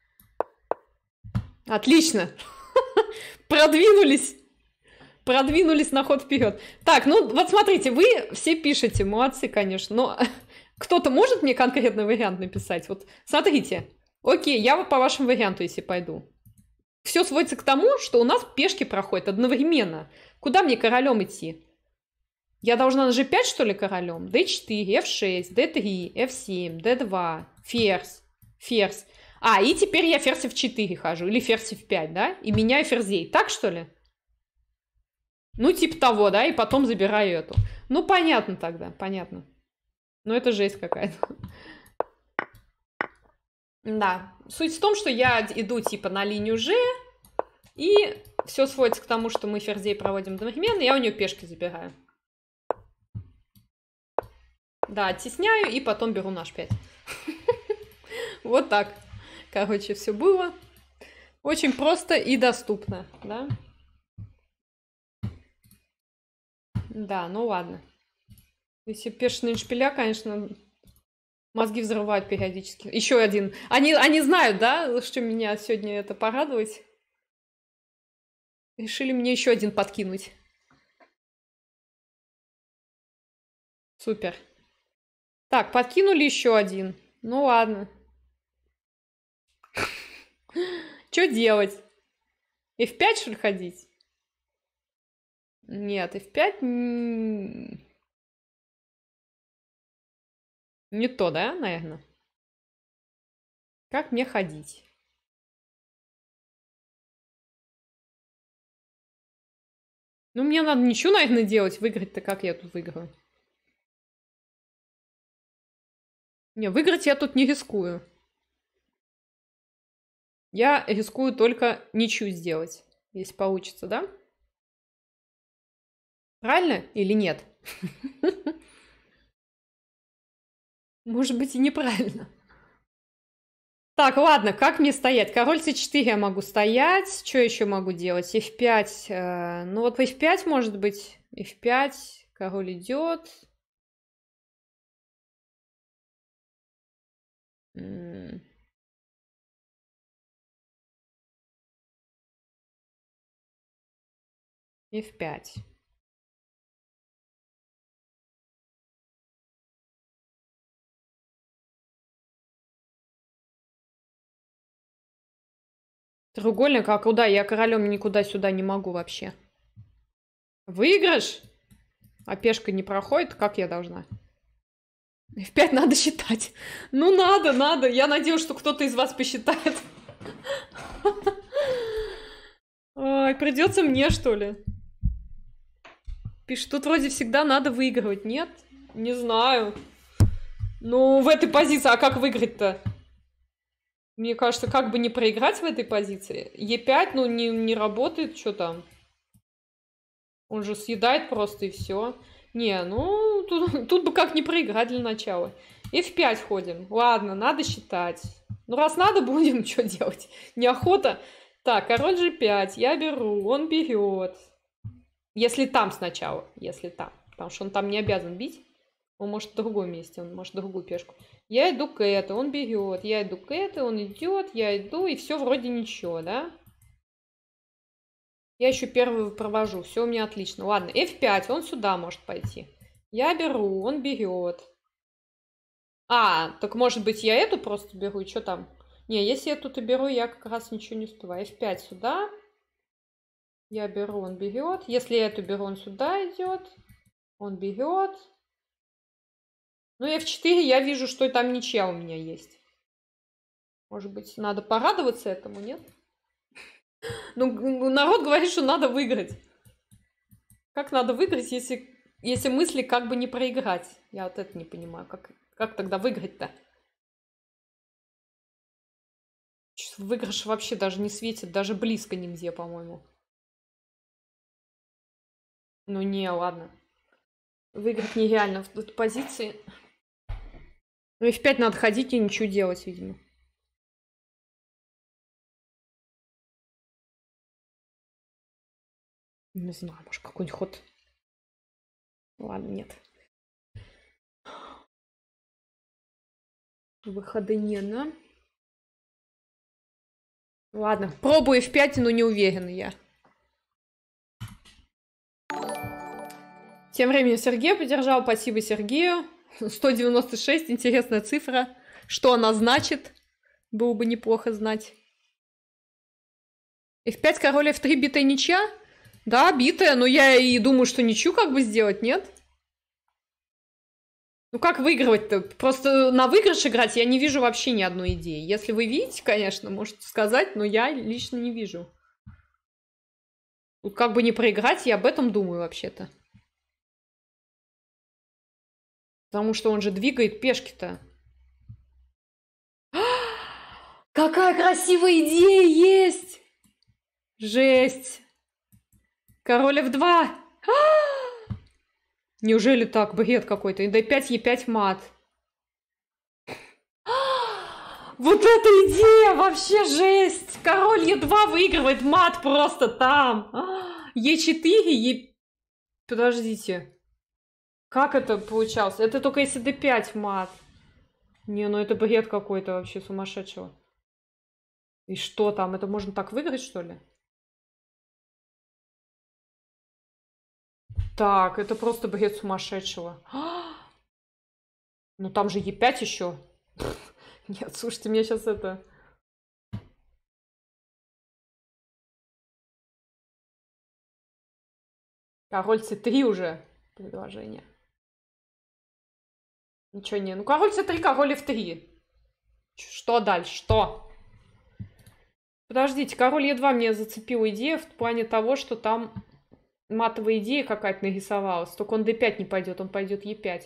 Отлично. Продвинулись. Продвинулись на ход вперед. Так, ну вот смотрите, вы все пишете, молодцы, конечно, но кто-то может мне конкретный вариант написать? Вот смотрите, окей, я вот по вашему варианту, если пойду. Все сводится к тому, что у нас пешки проходят одновременно. Куда мне королем идти? Я должна на g5, что ли, королем? d4, f6, d3, f7, d2, ферзь. И теперь я ферзь f4 хожу, или ферзь f5, да? И меняю ферзей. Так, что ли? Ну, типа того, да, и потом забираю эту. Ну, понятно тогда, понятно. Но это жесть какая-то. Да, суть в том, что я иду типа на линию G, и все сводится к тому, что мы ферзей проводим одновременно, и я у нее пешки забираю. Да, оттесняю, и потом беру наш 5. Вот так. Короче, все было. Очень просто и доступно, да? Да, ну ладно. Если пешеные шпиля, конечно, мозги взрывают периодически. Еще один. Они знают, да, что меня сегодня это порадовать. Решили мне еще один подкинуть. Супер. Так, подкинули еще один. Ну ладно. Что делать? F5, что ли, ходить? Нет, F5 не то, да, наверное? Как мне ходить? Ну, мне надо ничего, наверное, делать. Выиграть-то как я тут выиграю? Не, выиграть я тут не рискую. Я рискую только ничью сделать, если получится, да? Правильно или нет? Может быть, и неправильно. Так, ладно, как мне стоять? Король c4 я могу стоять. Что еще могу делать? F5. Ну вот F5 может быть. F5. Король идет. F5. Треугольник, а куда? Я королем никуда сюда не могу вообще. Выигрыш? А пешка не проходит? Как я должна? F5 надо считать. Ну, надо. Я надеюсь, что кто-то из вас посчитает. Ой, придется мне, что ли? Пишет, тут вроде всегда надо выигрывать. Нет? Не знаю. Ну, в этой позиции, а как выиграть-то? Мне кажется, как бы не проиграть в этой позиции. Е5, ну, не работает, что там? Он же съедает просто и все. Не, ну, тут бы как не проиграть для начала. F5 ходим. Ладно, надо считать. Ну, раз надо, будем, что делать? Неохота. Так, король G5. Я беру, он берет. Если там сначала, если там. Потому что он там не обязан бить. Он может в другом месте, он может другую пешку. Я иду к это, он берет. Я иду к это, он идет, я иду, и все вроде ничего, да? Я еще первую провожу, все у меня отлично. Ладно, F5, он сюда может пойти. Я беру, он берет. А, так может быть я эту просто беру, и что там? Не, если я тут и беру, я как раз ничего не успеваю. F5 сюда. Я беру, он берет. Если я эту беру, он сюда идет. Он берет. Ну, F4 я вижу, что там ничья у меня есть. Может быть, надо порадоваться этому, нет? Ну, народ говорит, что надо выиграть. Как надо выиграть, если мысли как бы не проиграть? Я вот это не понимаю. Как тогда выиграть-то? Выигрыш вообще даже не светит, даже близко нигде, по-моему. Ну не, ладно. Выиграть нереально в этой позиции. Ну, F5 надо ходить и ничего делать, видимо. Не знаю, может, какой-нибудь ход. Ладно, нет. Выхода не, да? Ладно, пробую F5, но не уверена я. Тем временем Сергей поддержал. Спасибо Сергею. 196, интересная цифра. Что она значит? Было бы неплохо знать. F5, король, F3, битая ничья? Да, битая, но я и думаю, что ничью как бы сделать, нет? Ну как выигрывать-то? Просто на выигрыш играть я не вижу вообще ни одной идеи. Если вы видите, конечно, можете сказать, но я лично не вижу. Тут как бы не проиграть, я об этом думаю вообще-то. Потому что он же двигает пешки-то. Какая красивая идея есть! Жесть! Король F2! Неужели так? Бред какой-то. И d5, e5 мат. Вот эта идея! Вообще жесть! Король e2 выигрывает мат просто там. e4, e... Подождите. Как это получалось? Это только если d5 мат. Не, ну это бред какой-то вообще сумасшедшего. И что там? Это можно так выиграть, что ли? Так, это просто бред сумасшедшего. Ну там же e5 еще. Нет, слушайте, мне сейчас это... Король c3 уже предложение. Ничего не. Ну, король c3, король f3. Что дальше? Что? Подождите, король e2 мне зацепила идея в плане того, что там матовая идея какая-то нарисовалась. Только он d5 не пойдет, он пойдет e5.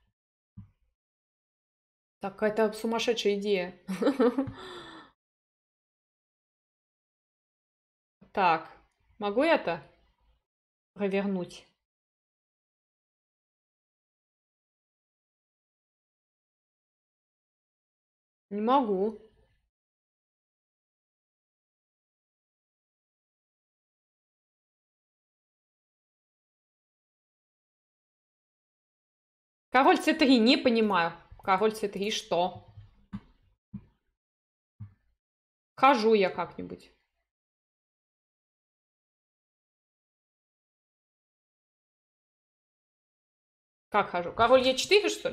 Так, какая-то сумасшедшая идея. Так, могу это провернуть? Не могу. Король c3, не понимаю. Король c3, что? Хожу я как-нибудь. Как хожу? Король e4, что ли?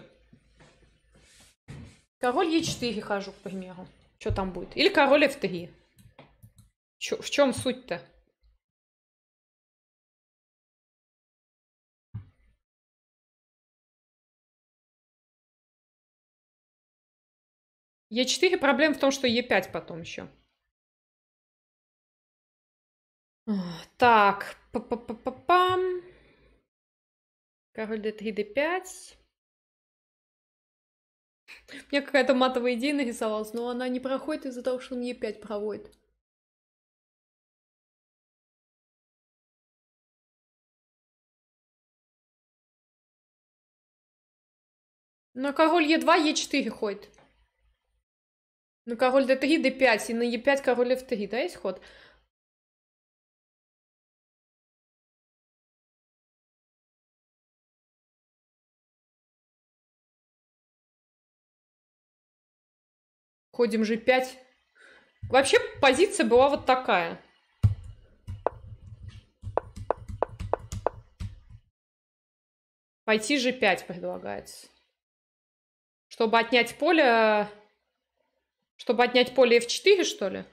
Король e4 хожу, к примеру. Что там будет? Или король f3. В чем суть-то? e4 проблема в том, что e5 потом еще. Так, па-па-па-па-пам. Король d3, d5. У меня какая-то матовая идея нарисовалась, но она не проходит из-за того, что он e5 проводит. На король Е2, Е4 ходит. На король d3, d5 и на Е5 король f3, да, есть ход? Ходим G5. Вообще позиция была вот такая. Пойти G5 предлагается. Чтобы отнять поле... Чтобы отнять поле F4, что ли?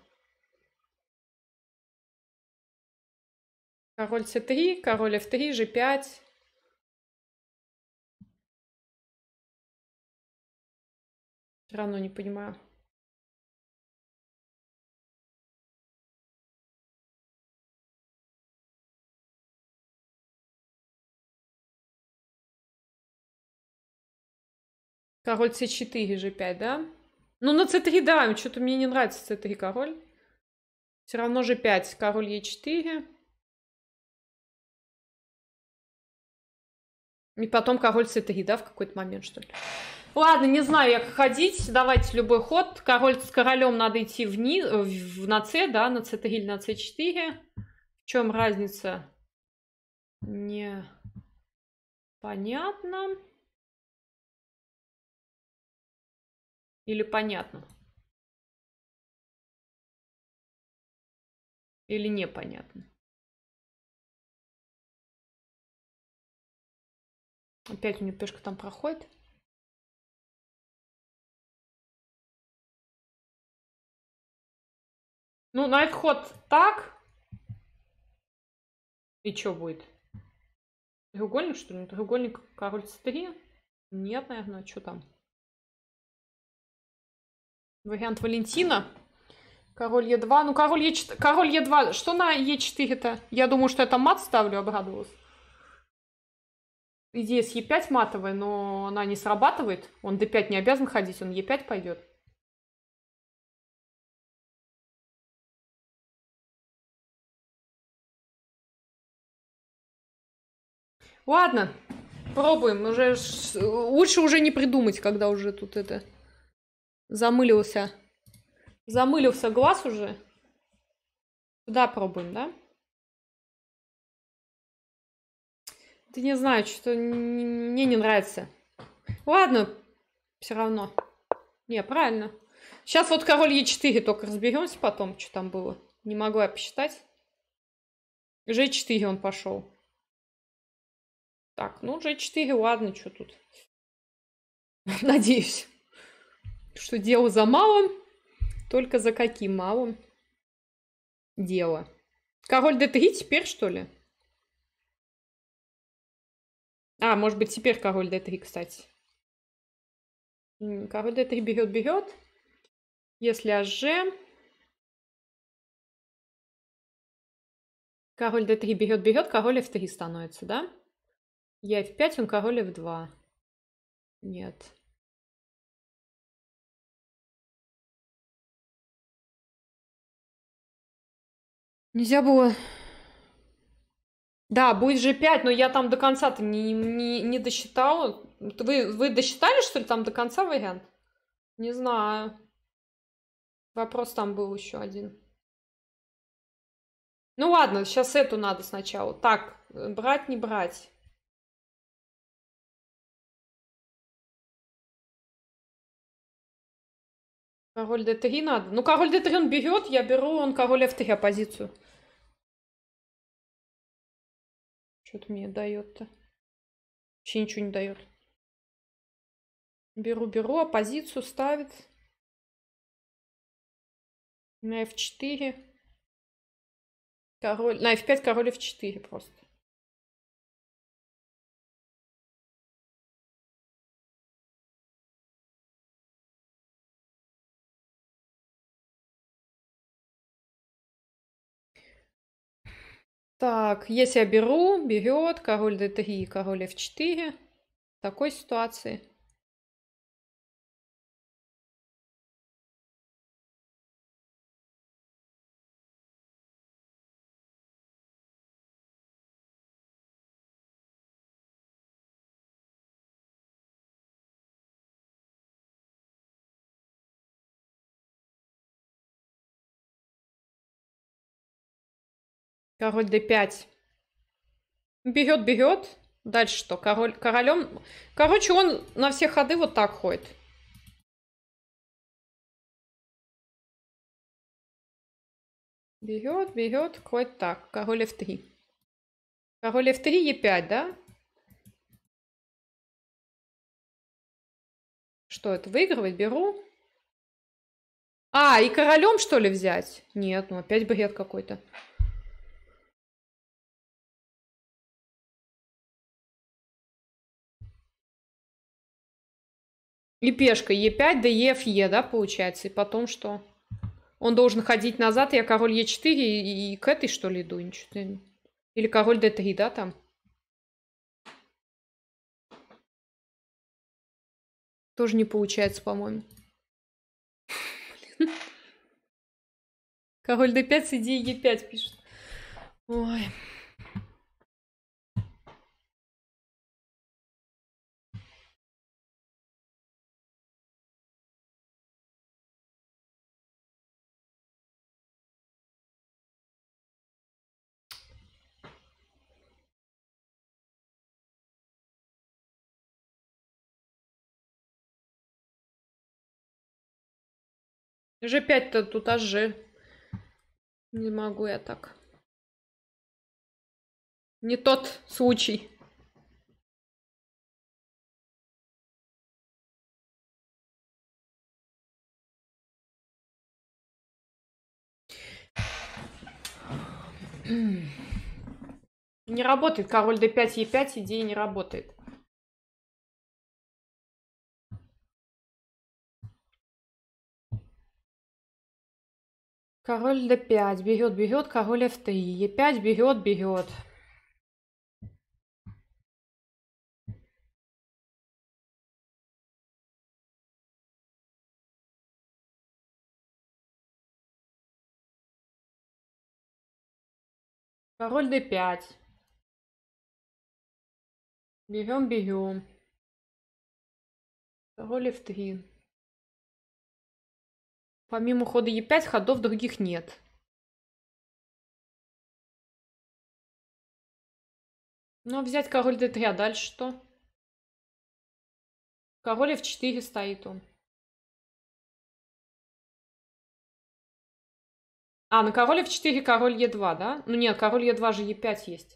Король C3, король F3, G5. Все равно не понимаю. Король c4, g5, да? Ну, на c3, да, что-то мне не нравится c3 король. Все равно g5, король e4. И потом король c3, да, в какой-то момент, что ли? Ладно, не знаю, как ходить. Давайте любой ход. Король с королем надо идти вниз, на c, да, на c3 или на c4. В чем разница? Не понятно. Или понятно? Или непонятно? Опять у него пешка там проходит. Ну, на этот ход так. И что будет? Треугольник, что ли? Треугольник король c3? Нет, наверное. Что там? Вариант Валентина. Король Е2. Ну, король Е4. Король Е2. Что на Е4-то? Я думаю, что это мат ставлю, обрадовалась. Идея с Е5 матовая, но она не срабатывает. Он d5 не обязан ходить, он Е5 пойдет. Ладно, пробуем. Лучше уже не придумать, когда уже тут это замылился. Замылился глаз уже. Туда пробуем, да? Ты не знаю, что мне не нравится. Ладно, все равно. Не, правильно. Сейчас вот король Е4 только разберемся потом, что там было. Не могу я посчитать. G4 он пошел. Так, ну G4, ладно, что тут. Надеюсь, что дело за малым. Только за каким малым дело? Король D3 теперь, что ли? А, может быть, теперь король D3, кстати. Король D3 берет. Если АЖ... Король D3 берет, король F3 становится, да? Я F5, он король F2. Нет. Нельзя было... Да, будет G5, но я там до конца-то не досчитала. Вы досчитали, что ли, там до конца вариант? Не знаю. Вопрос там был еще один. Ну ладно, сейчас эту надо сначала. Так, брать, не брать. Король d3 надо. Ну, король d3 он берет, я беру, он король f3 оппозицию. Что-то мне дает-то. Вообще ничего не дает. Беру, оппозицию ставит. На f4. Король... На f5 король f4 просто. Так, если я берет, король d3, король f4. В такой ситуации. Король d5. Бегет, бегет. Дальше что? Король, королем. Короче, он на все ходы вот так ходит. Бегет, бегет, ходит так. Король f3. Король f3, e5, да? Что это? Выигрывать? Беру. А, и королем, что ли, взять? Нет, ну опять бред какой-то. И пешка e5, df, e, да, получается? И потом что? Он должен ходить назад, я король e4 и к этой, что ли, иду? Ничего. Или король d3, да, там? Тоже не получается, по-моему. Король d5 с идеей e5 пишет. Ой. G5-то тут аж G. Не могу я так. Не тот случай. Не работает. Король d5, e5, идея не работает. Король d5, бегет, бегет, король f3, e5, бегет, бегет. Король d5. Бегем, бегем. Король f3. Помимо хода e5 ходов других нет. Ну, а взять король d3, а дальше что? Король f4 стоит он. А, на король f4 король e2, да? Ну нет, король e2 же e5 есть.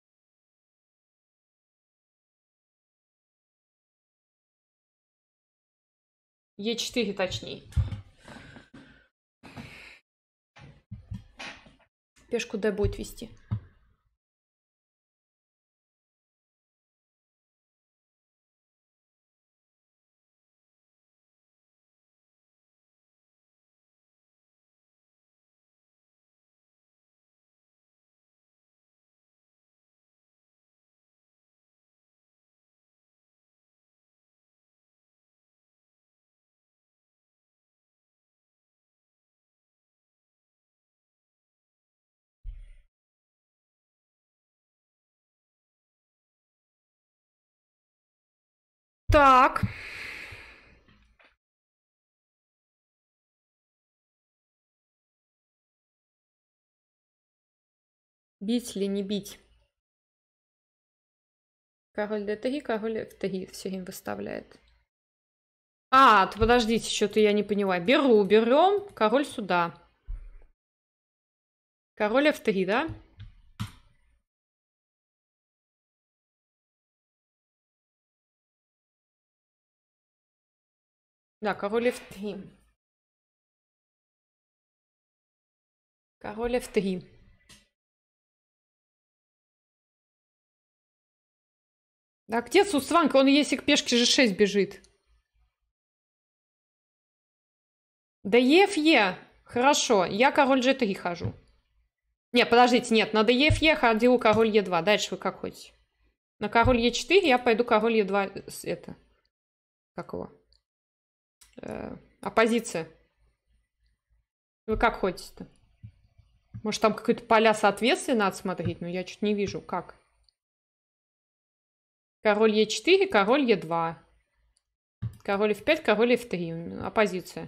e4 точнее. Пешку d будет вести. Так. Бить или не бить? Король d3, король f3 все время выставляет. А, подождите, что-то я не поняла. Берем, король сюда. Король f3, да? Да, король f3. Король f3. Да где Сусванка? Он если к пешке g6 бежит. Да ефе. Хорошо, я король g3 хожу. Не, подождите, нет, на ефе ходил король e2. Дальше вы как ходите? На король e4 я пойду король e2. Это. Как его? Оппозиция. Вы как ходите-то? Может, там какие-то поля соответствия надо смотреть? Но я чуть не вижу. Как? Король e4, король e2. Король f5, король f3. Оппозиция.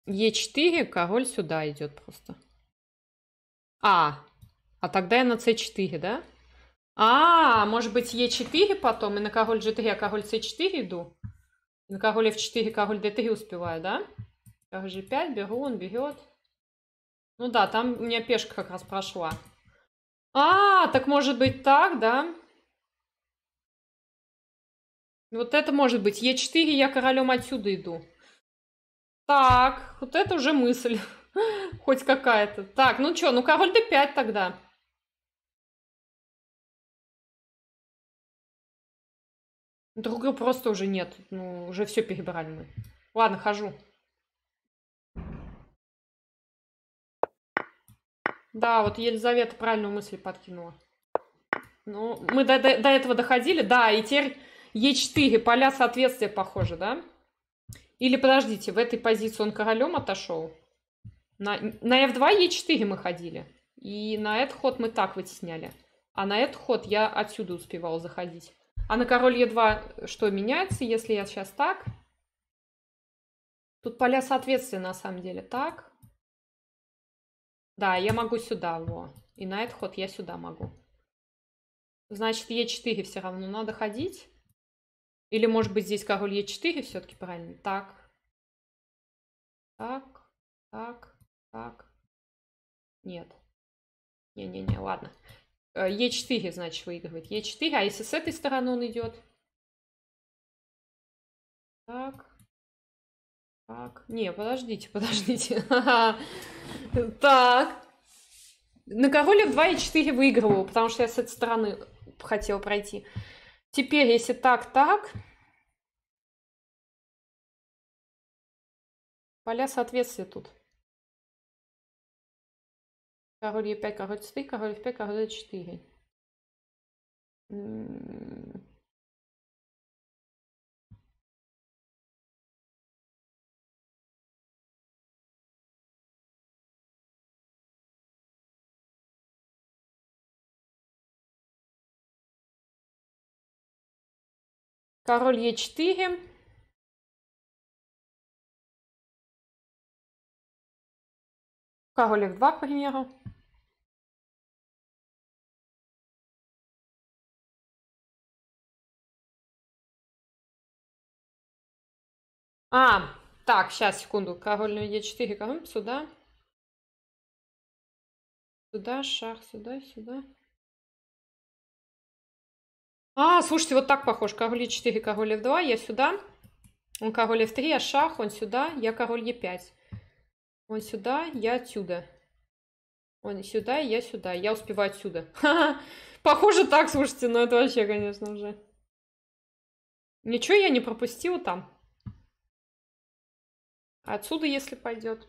Е4, король сюда идет просто. А тогда я на c4, да? Может быть Е4 потом, и на король G3, а король c4 иду? На король F4, король D3 успеваю, да? Король G5, беру, он берет. Ну да, там у меня пешка как раз прошла. Так может быть так, да? Вот это может быть. Е4, я королем отсюда иду. Так, вот это уже мысль. Хоть какая-то. Так, ну что, ну король d5 тогда. Друга просто уже нет. Ну, уже все перебрали мы. Ладно, хожу. Да, вот Елизавета правильную мысль подкинула. Ну, мы до этого доходили. Да, и теперь Е4, поля соответствия похожи, да? Или подождите, в этой позиции он королем отошел? На F2 Е4 мы ходили. И на этот ход мы так вытесняли. А на этот ход я отсюда успевала заходить. А на король Е2 что меняется, если я сейчас так? Тут поля соответствия на самом деле. Так. Да, я могу сюда, во. И на этот ход я сюда могу. Значит, Е4 все равно надо ходить. Или, может быть, здесь король Е4 все-таки правильно? Так. Так. Так. Так. Нет. Не-не-не, ладно. Е4, значит, выигрывает. Е4, а если с этой стороны он идет? Так. Так. Не, подождите. Так. На король F2 Е4 выигрывал, потому что я с этой стороны хотела пройти. Теперь, если так. Поля соответствия тут. Король Е5, король С3, король F5, король Е4. Король Е4. Король F2, к примеру. Так, сейчас, секунду. Король на Е4, король сюда. Сюда, шах, сюда. Слушайте, вот так похож. Король Е4, король F2, я сюда. Он король F3, я шах, он сюда, я король Е5. Он сюда, я отсюда. Он сюда, я сюда. Я успеваю отсюда. Похоже так, слушайте, но это вообще, конечно, уже. Ничего я не пропустила там. Отсюда, если пойдет.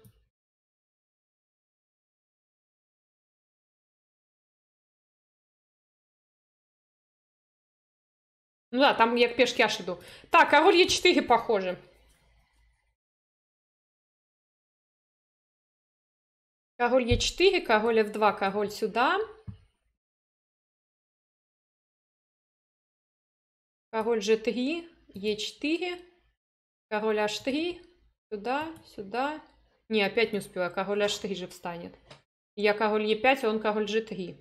Ну да, там я к пешке аж иду. Так, король Е4 похоже. Король Е4, король F2, король сюда. Король G3, Е4. Король H3. Сюда. Не, опять не успеваю. Король H3 же встанет. Я король Е5, а он король G3.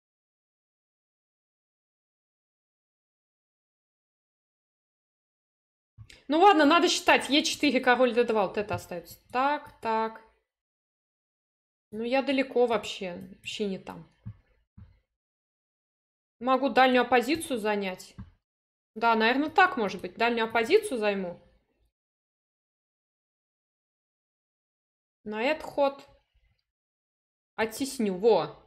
Ну ладно, надо считать. Е4, король D2. Вот это остается. Так. Ну я далеко вообще. Вообще не там. Могу дальнюю оппозицию занять. Да, наверное, так может быть. Дальнюю оппозицию займу. На этот ход оттесню. Во.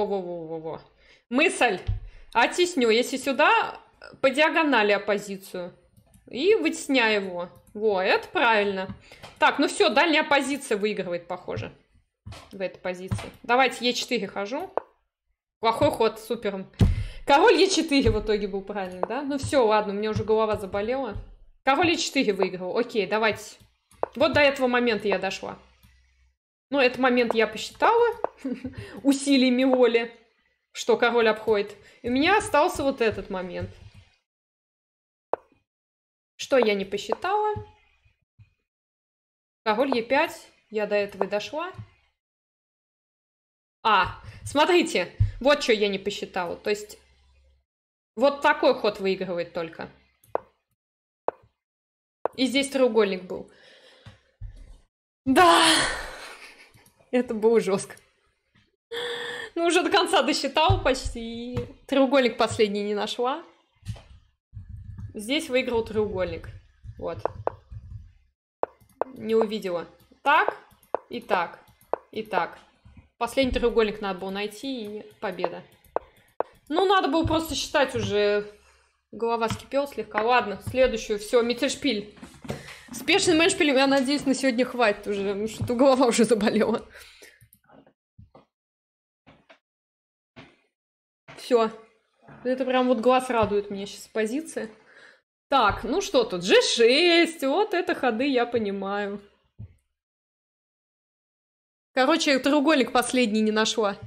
Мысль. Оттесню. Если сюда, по диагонали оппозицию. И вытесняю его. Во, это правильно. Так, ну все, дальняя оппозиция выигрывает, похоже. В этой позиции. Давайте Е4 хожу. Плохой ход, супер. Король Е4 в итоге был правильный, да? Ну все, ладно, у меня уже голова заболела. Король Е4 выиграл. Окей, давайте. Вот до этого момента я дошла. Ну, этот момент я посчитала усилиями воли, что король обходит. И у меня остался вот этот момент. Что я не посчитала? Король Е5. я до этого и дошла. Смотрите, вот что я не посчитала. То есть вот такой ход выигрывает только. И здесь треугольник был. Да, это было жестко. Ну, уже до конца досчитала почти. И треугольник последний не нашла. Здесь выиграл треугольник. Вот. Не увидела. Так, и так, и так. Последний треугольник надо было найти, и победа. Ну, надо было просто считать уже. Голова скипела слегка. Ладно, следующую. Все, Миттельшпиль. Спешный меншпиль, я надеюсь, на сегодня хватит уже. Потому что голова уже заболела. Все. Это прям вот глаз радует меня сейчас позиция. Так, ну что тут? G6. Вот это ходы я понимаю. Короче, треугольник последний не нашла.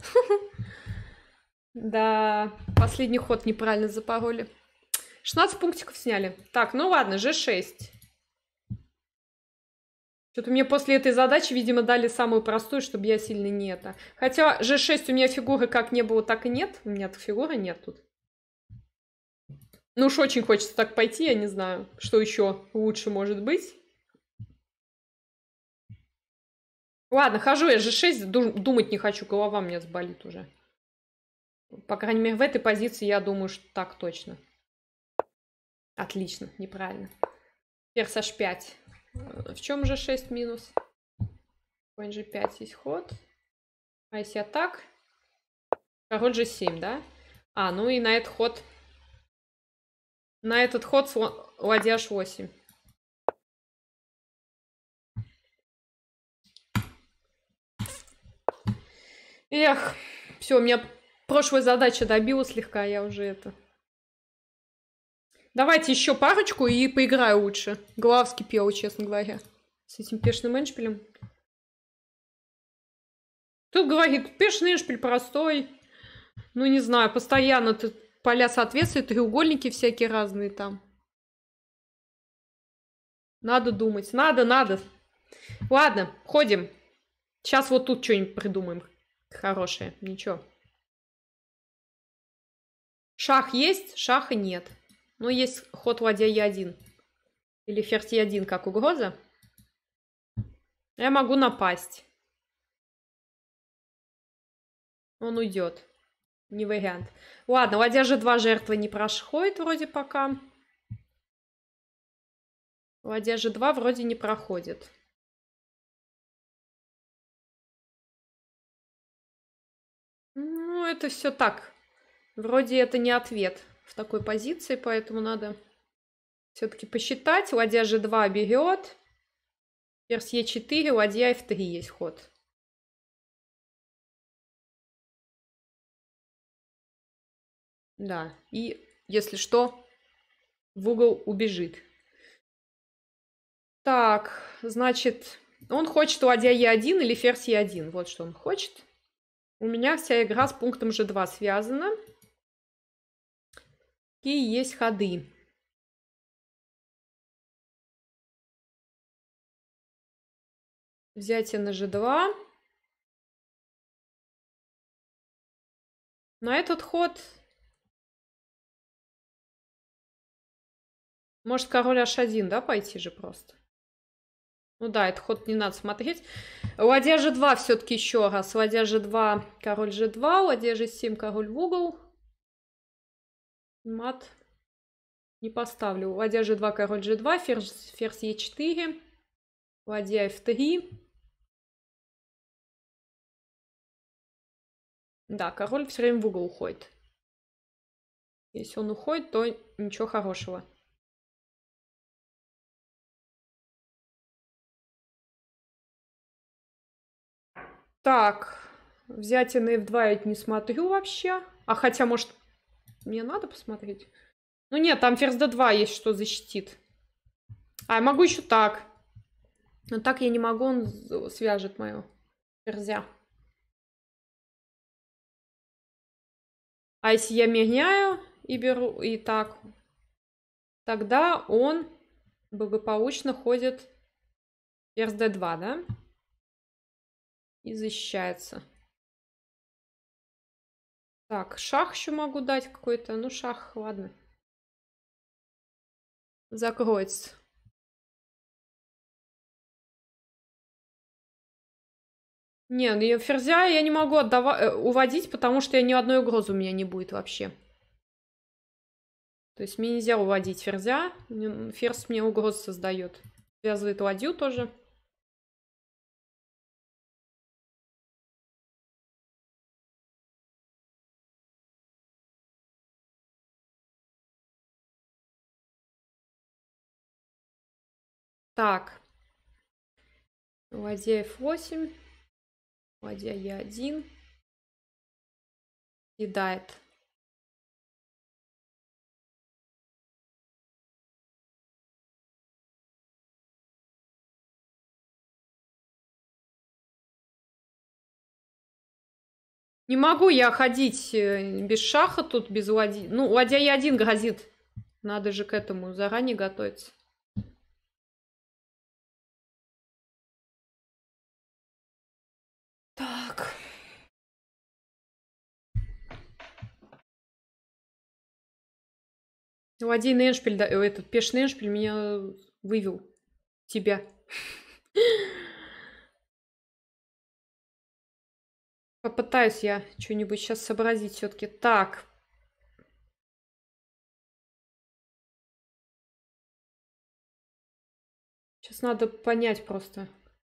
Да, последний ход неправильно запороли. 16 пунктиков сняли. Так, ну ладно, G6. Что-то мне после этой задачи, видимо, дали самую простую, чтобы я сильно не это. Хотя G6 у меня фигуры как не было, так и нет. У меня фигуры нет тут. Ну уж очень хочется так пойти, я не знаю, что еще лучше может быть. Ладно, хожу я G6, думать не хочу, голова мне заболит уже. По крайней мере, в этой позиции я думаю, что так точно. Отлично, неправильно. Ферзь H5. В чем G6 минус? Конь G5 есть ход. А если я так? Король G7, да? Ну и на этот ход... На этот ход ладья H8. Эх, все, у меня прошлая задача добила слегка, я уже это... Давайте еще парочку и поиграю лучше. Голова вскипела, честно говоря. С этим пешным эндшпилем. Тут говорит, пешный эндшпиль простой. Ну, не знаю, постоянно тут поля соответствуют, треугольники всякие разные там. Надо думать. Надо. Ладно, ходим. Сейчас вот тут что-нибудь придумаем. Хорошее. Ничего. Шах есть, шаха нет. Ну, есть ход ладья Е1. Или ферзь Е1 как угроза. Я могу напасть. Он уйдет. Не вариант. Ладно, ладья G2 жертва не проходит вроде пока. Ладья G2 вроде не проходит. Ну, это все так. Вроде это не ответ в такой позиции, поэтому надо все-таки посчитать. Ладья G2 берет. Ферзь Е4, ладья F3 есть ход. Да, и если что, в угол убежит. Так, значит, он хочет ладья Е1 или ферзь Е1. Вот что он хочет. У меня вся игра с пунктом G2 связана. И есть ходы. Взятие на G2. На этот ход... Может, король H1, да, пойти же просто? Ну да, этот ход не надо смотреть. Ладья G2 все-таки еще раз. Ладья G2, король G2, ладья G7, король в угол. Мат не поставлю. Ладья G2, король G2, ферзь Е4, ладья F3. Да, король все время в угол уходит. Если он уходит, то ничего хорошего. Так, взятие на F2 я не смотрю вообще. А хотя, может, мне надо посмотреть? Ну нет, там ферзь D2 есть, что защитит. Я могу еще так. Но так я не могу, он свяжет мою ферзя. А если я меняю и беру и так, тогда он благополучно ходит ферзь D2, да? И защищается. Так, шах еще могу дать какой-то. Ну, шах, ладно. Закроется. Не, ну ферзя я не могу уводить, потому что ни одной угрозы у меня не будет вообще. То есть мне нельзя уводить ферзя. Ферзь мне угрозу создает. Связывает ладью тоже. Так. Ладья f8. Ладья e1. Съедает. Не могу я ходить без шаха тут, без ладьи. Ну, ладья e1 грозит. Надо же к этому заранее готовиться. Так. Ладейный эншпиль, да, этот пешный эншпиль меня вывел. Тебя. Попытаюсь я что-нибудь сейчас сообразить все-таки. Так. Сейчас надо понять просто.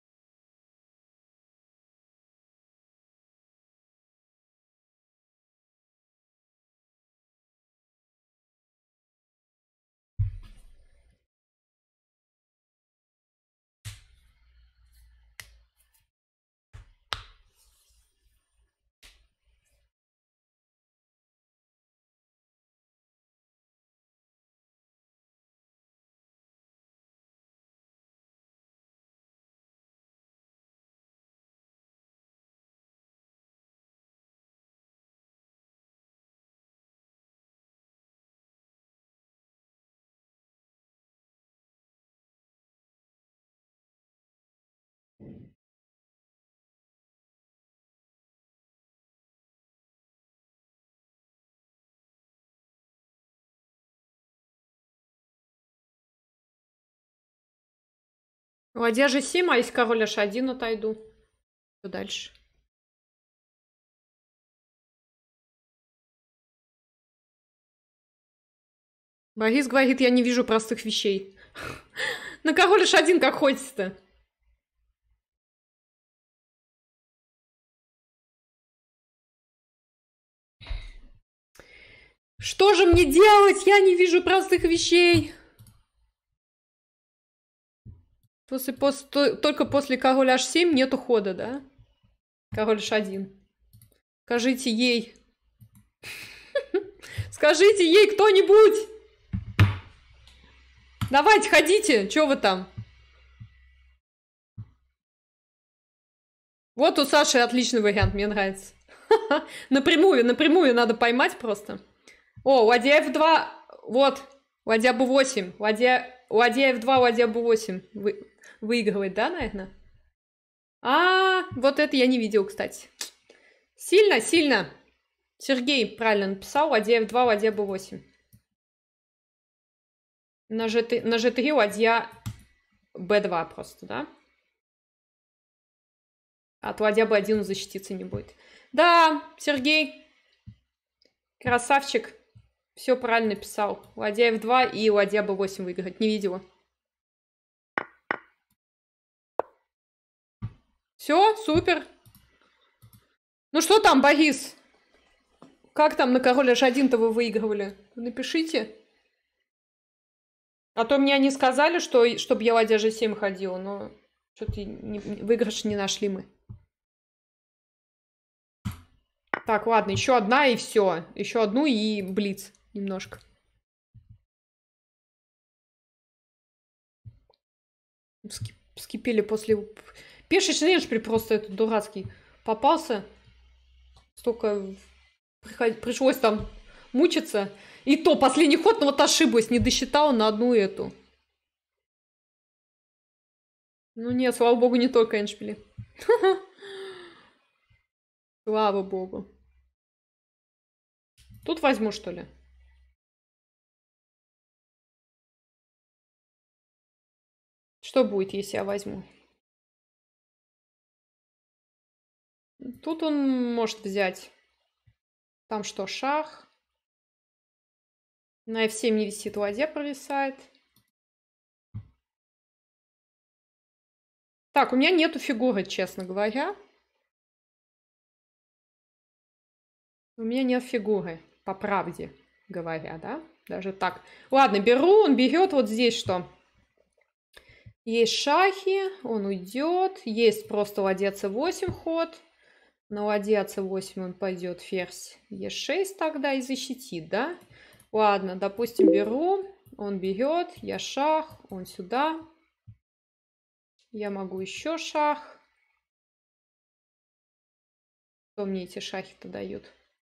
Ладья g7, а если король h1 отойду, то дальше. Борис говорит, я не вижу простых вещей. На король h1 как хочется-то. Что же мне делать? Я не вижу простых вещей. Только после король h7 нету хода, да? Король h1. Скажите ей. Скажите ей кто-нибудь. Давайте, ходите. Чё вы там? Вот у Саши отличный вариант, мне нравится. Напрямую надо поймать просто. О, ладья f2. Вот, ладья b8. Ладья f2, ладья b8. Выигрывает, да, наверное? Вот это я не видел, кстати. Сильно. Сергей правильно написал. Ладья f2, ладья b8. На g3 ладья b2 просто, да? От ладья b1 защититься не будет. Да, Сергей. Красавчик. Все правильно писал. Ладья f2 и ладья b8 выиграть. Не видела. Все, супер. Ну что там, Борис? Как там на король h1-то вы выигрывали? Напишите. А то мне они сказали, что чтобы я ладья g7 ходила, но что-то выигрыш не нашли мы. Так, ладно, еще одна и все. Еще одну и блиц немножко. Вскипели после... Пешечный эншпиль просто этот дурацкий попался. Столько пришлось там мучиться. И то последний ход, но вот ошиблась, не досчитала на одну эту. Ну нет, слава богу, не только эншпили. Слава богу. Тут возьму, что ли? Что будет, если я возьму? Тут он может взять. Там что, шах? На f7 не висит, ладья провисает. Так, у меня нету фигуры, честно говоря. У меня нет фигуры, по правде говоря, да? Даже так. Ладно, беру, он берет вот здесь что? Есть шахи, он уйдет. Есть просто ладья c8 ход. На ладья c8 он пойдет ферзь e6 тогда и защитит, да? Ладно, допустим, беру, он берет, я шах, он сюда. Я могу еще шах. Что мне эти шахи-то дают?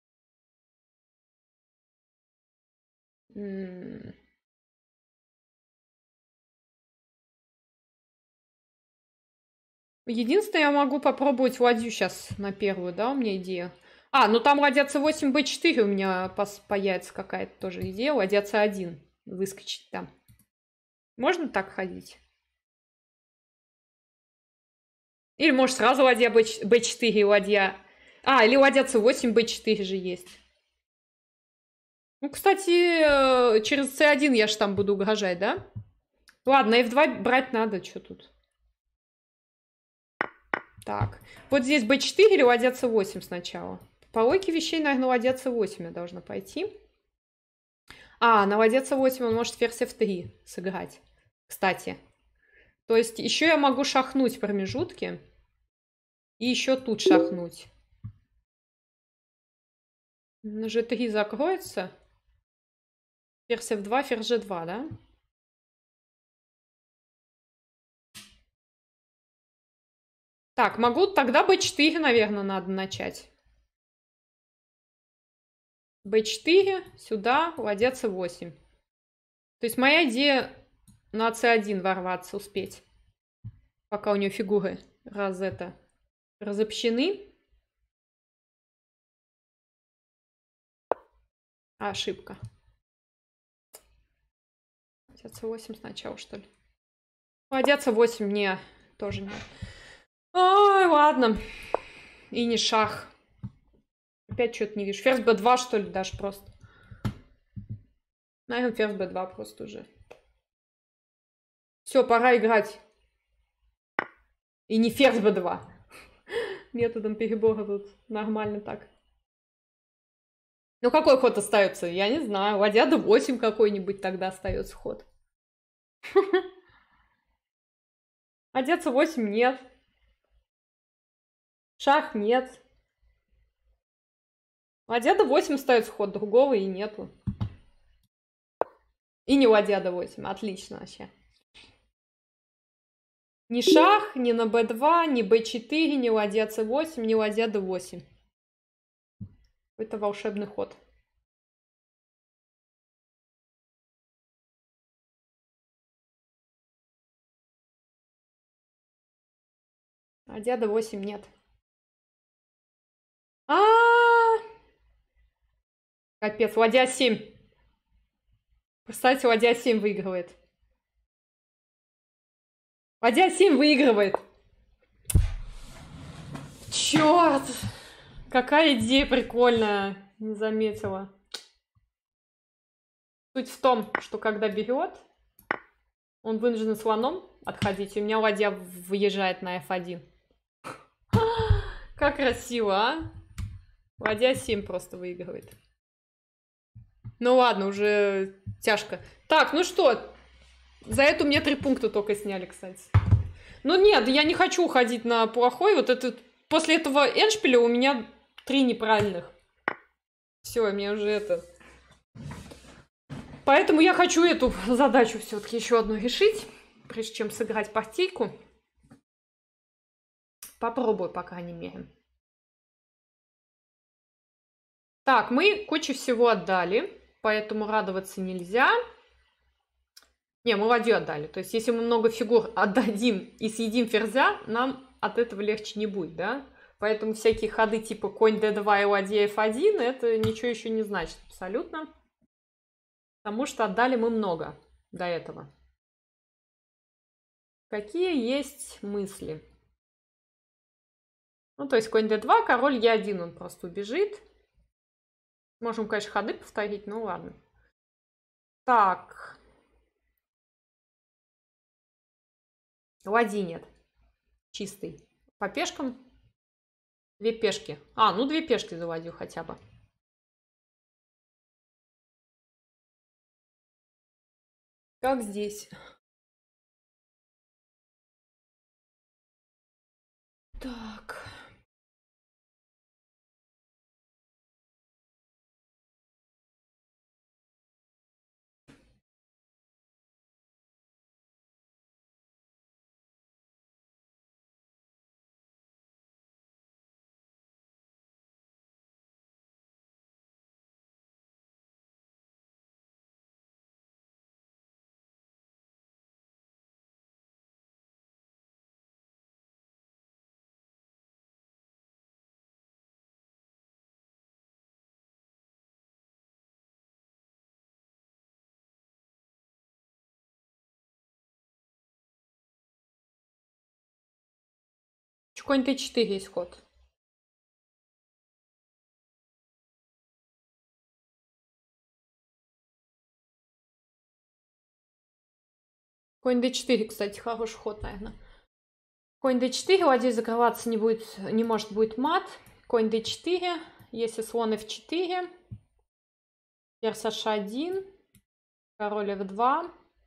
Единственное, я могу попробовать ладью сейчас на первую, да, у меня идея. А, ну там ладья c8, b4 у меня появится какая-то тоже идея. Ладья c1 выскочить там. Можно так ходить? Или может сразу ладья b4 и ладья... А, или ладья c8, b4 же есть. Ну, кстати, через c1 я же там буду угрожать, да? Ладно, f2 брать надо, что тут. Так, вот здесь b4 или ладья c8 сначала. По логике вещей, наверное, ладья c8 я должна пойти. А, на ладья c8 он может ферзь f3 сыграть, кстати. То есть еще я могу шахнуть в промежутке. И еще тут шахнуть. На g3 закроется. Ферзь f2, ферзь g2, да? Так, могу тогда b4, наверное, надо начать. b4, сюда, ладья c8. То есть моя идея на c1 ворваться, успеть. Пока у нее фигуры разобщены. Ошибка. Ладья c8 сначала, что ли? Ладья c8, не, тоже нет. Ой, ладно. И не шах. Опять что-то не вижу. Ферзь b2, что ли, даже просто. Наверное, ферзь b2 просто уже. Все, пора играть. И не ферзь b2. Методом перебора тут нормально так. Ну, какой ход остается? Я не знаю. Ладья d8 какой-нибудь тогда остается ход. Ладья c8 нет. Шах нет. Ладья d8 остается ход, другого и нету. И не ладья d8. Отлично вообще. Ни шах, ни на b2, ни b4, ни ладья c8, ни ладья d8. Это волшебный ход. Ладья d8 нет. Капец, ладья 7. Кстати, ладья 7 выигрывает. Ладья 7 выигрывает. Черт! Какая идея прикольная. Не заметила. Суть в том, что когда берет, он вынужден слоном отходить. И у меня ладья выезжает на f1. Как красиво, а? Ладья 7 просто выигрывает. Ну ладно, уже тяжко. Так, ну что? За это мне 3 пункта только сняли, кстати. Ну нет, я не хочу уходить на плохой. Вот это после этого эндшпиля у меня 3 неправильных. Все, мне уже это... Поэтому я хочу эту задачу все-таки еще одну решить, прежде чем сыграть партийку. Попробую, по крайней мере. Так, мы кучу всего отдали, поэтому радоваться нельзя. Не, мы ладью отдали. То есть, если мы много фигур отдадим и съедим ферзя, нам от этого легче не будет, да? Поэтому всякие ходы типа конь d2 и ладья f1, это ничего еще не значит абсолютно. Потому что отдали мы много до этого. Какие есть мысли? Ну, то есть конь d2, король e1, он просто убежит. Можем, конечно, ходы повторить, ну ладно. Так. Ладьи нет. Чистый. По пешкам 2 пешки. Ну 2 пешки за ладью хотя бы. Как здесь? Так. Конь t4 есть ход. Конь d4, кстати, хороший ход, наверное. Конь d4, ладьей закрываться не будет, не может, будет мат. Конь d4, если слон f4, ферзь h1, король f2,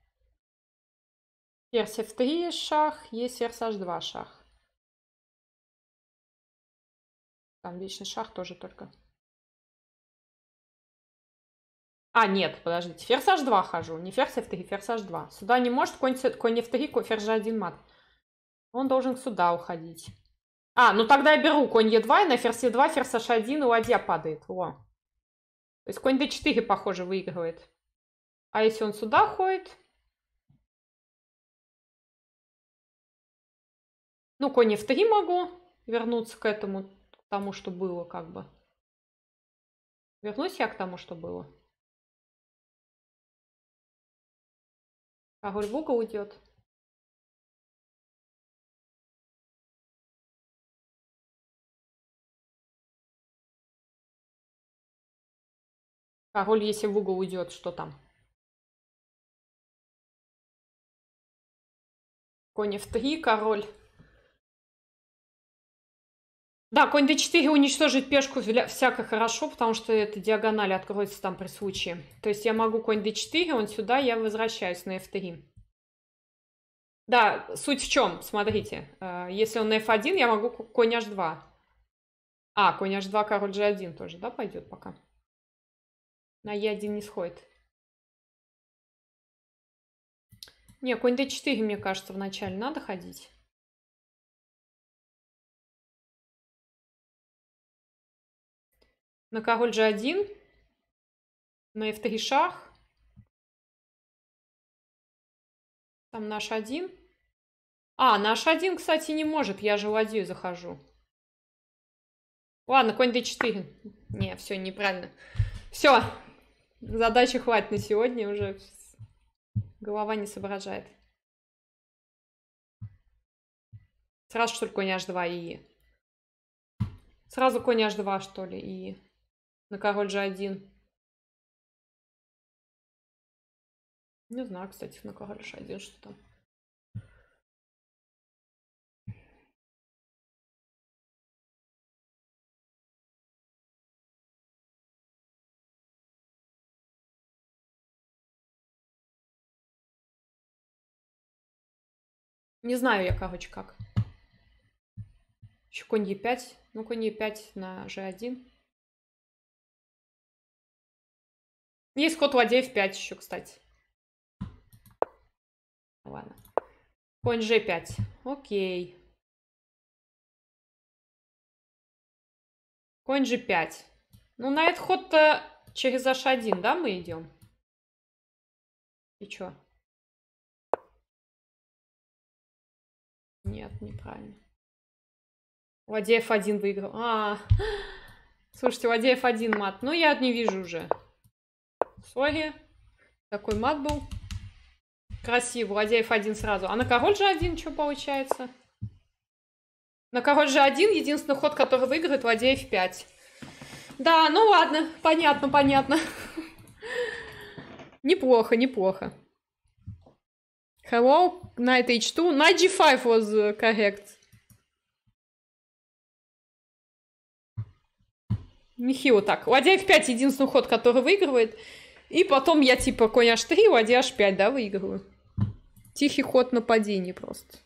ферзь f3 шах, есть ферзь h2 шах. Там вечный шах тоже только. Нет, подождите, ферзь h2 хожу, не ферзь f3, ферзь h2. Сюда не может конь f3, ферзь g1 мат. Он должен сюда уходить. Ну тогда я беру конь e2, и на ферзь e2, ферзь h1, и ладья падает. Во. То есть конь d4, похоже, выигрывает. А если он сюда ходит? Ну, конь f3 могу вернуться к этому, к тому, что было, как бы. Вернусь я к тому, что было. Король в угол уйдет. Король, если в угол уйдет, что там? Конь f3, король. Да, конь d4 уничтожить пешку всяко хорошо, потому что это диагональ откроется там при случае. То есть я могу конь d4, он сюда, я возвращаюсь на f3. Да, суть в чем, смотрите. Если он на f1, я могу конь h2. Конь h2, король g1 тоже, да, пойдет пока? На e1 не сходит. Не, конь d4, мне кажется, вначале надо ходить. На король g1. На f3 шах. Там на h1. На h1, кстати, не может. Я же ладью захожу. Ладно, конь d4. Не, все, неправильно. Все. Задачи хватит на сегодня. Уже голова не соображает. Сразу, что ли, конь h2 и... Сразу конь h2, что ли, и... На король g1. Не знаю, кстати, на король h1 что там. Не знаю я, короче, как. Еще конь e5. Ну, конь e5 на g1. Есть ход ладья f5 еще, кстати. Ладно. Конь g5. Окей. Конь g5. Ну, на этот ход-то через h1, да, мы идем? И чё? Нет, неправильно. Ладья F1 выиграл. Слушайте, ладья F1 мат. Ну, я не вижу уже. Сори. Такой мат был. Красиво. Ладья F1 сразу. А на король G1 что получается? На король G1 единственный ход, который выиграет, ладья F5. Да, ну ладно. Понятно, понятно. Неплохо, неплохо. Hello, knight h2. Knight g5 was correct. Нехило так. Ладья f5 единственный ход, который выигрывает. И потом я типа конь h3, ладья h5, да, выигрываю. Тихий ход нападения просто.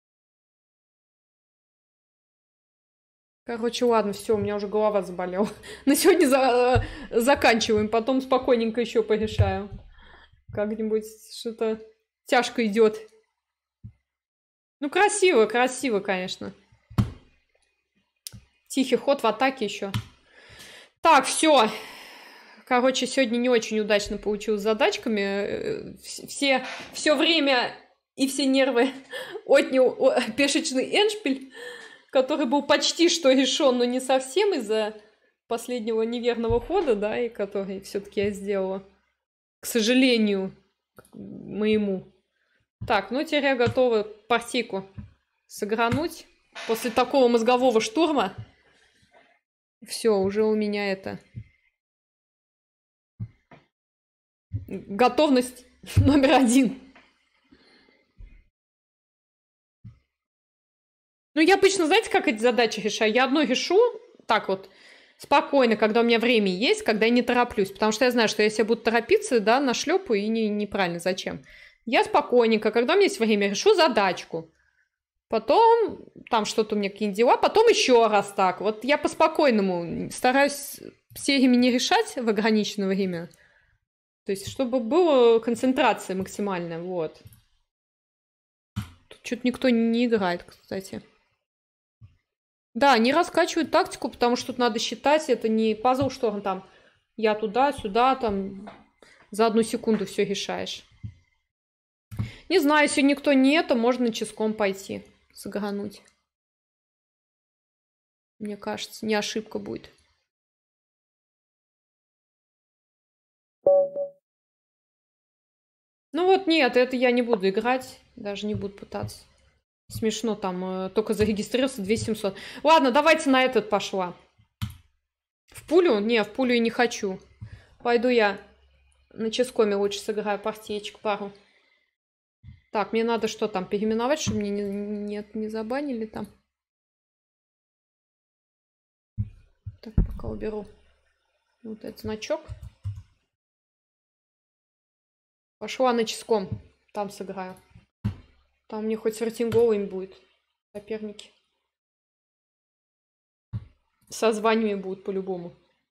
Короче, ладно, все, у меня уже голова заболела. На сегодня заканчиваем, потом спокойненько еще порешаю. Как-нибудь что-то тяжко идет. Ну, красиво, красиво, конечно. Тихий ход в атаке еще. Так, все. Короче, сегодня не очень удачно получилось с задачками. Все время и все нервы отнял пешечный эндшпиль, который был почти что решен, но не совсем из-за последнего неверного хода, да, и который все-таки я сделала. К сожалению, моему. Так, ну теперь я готова партийку сыгрануть. После такого мозгового штурма. Все, уже у меня это... Готовность номер 1. Ну, я обычно, знаете, как эти задачи решаю? Я одну решу так вот, спокойно, когда у меня время есть, когда я не тороплюсь. Потому что я знаю, что если я буду торопиться, да, нашлепаю и неправильно. Зачем? Я спокойненько, когда у меня есть время, решу задачку. Потом там что-то у меня какие-нибудь дела, потом еще раз так. Вот я по-спокойному стараюсь сериями не решать в ограниченное время. То есть, чтобы была концентрация максимальная, вот. Тут что-то никто не играет, кстати. Да, не раскачивают тактику, потому что тут надо считать, это не пазл, что там я туда, сюда, там за 1 секунду все решаешь. Не знаю, если никто нет, то можно ческом пойти, сыгрануть. Мне кажется, не ошибка будет. Ну вот нет, это я не буду играть, даже не буду пытаться. Смешно там, только зарегистрировался 2700. Ладно, давайте на этот пошла. В пулю? Не, в пулю я не хочу. Пойду я на ческоме лучше сыграю партиечку пару. Так, мне надо что там, переименовать, чтобы мне не забанили там. Так, пока уберу вот этот значок. Пошла на ческом, там сыграю. Там мне хоть с рейтинговыми будет соперники. Со званиями будут по-любому.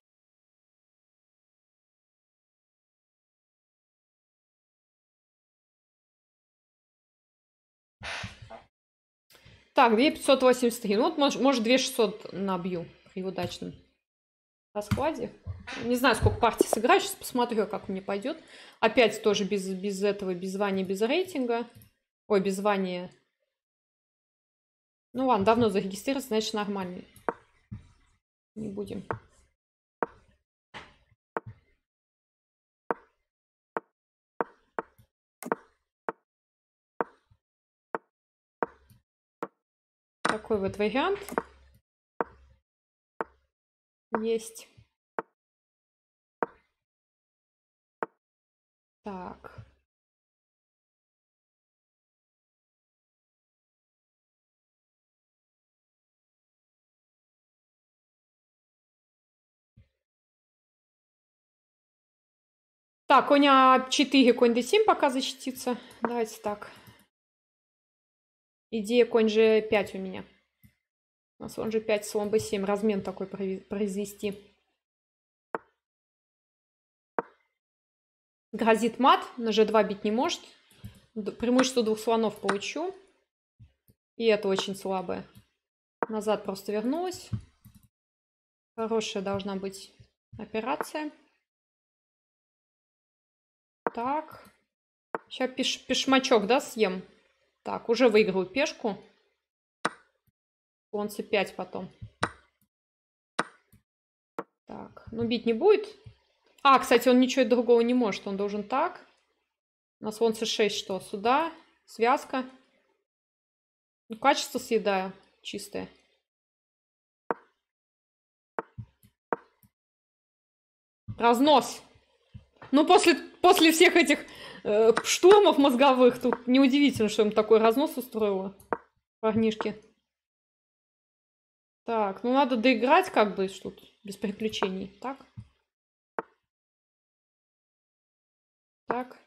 Так, 2583. Ну вот, может 2600 набью при удачном раскладе. Не знаю, сколько партий сыграю. Сейчас посмотрю, как мне пойдет. Опять тоже без этого, без звания, без рейтинга. Ой, без звания. Ну ладно, давно зарегистрировался, значит нормально. Не будем. Такой вот вариант есть. Так. Так, конь А4, конь d7 пока защитится. Давайте так. Идея конь G5 у меня. У нас он G5, слон B7. Размен такой произвести. Грозит мат. На G2 бить не может. Преимущество 2 слонов получу. И это очень слабое. Назад просто вернулась. Хорошая должна быть операция. Так. Сейчас пешмачок, да, съем? Так, уже выигрываю пешку. Слон c5 потом. Так, ну бить не будет. А, кстати, он ничего другого не может. Он должен так. У нас слон c6 что? Сюда. Связка. Ну, качество съедаю. Чистое. Разнос. Ну, после всех этих штурмов мозговых, тут неудивительно, что им такой разнос устроило. Парнишки. Так, ну надо доиграть как бы, что тут без приключений. Так. Так.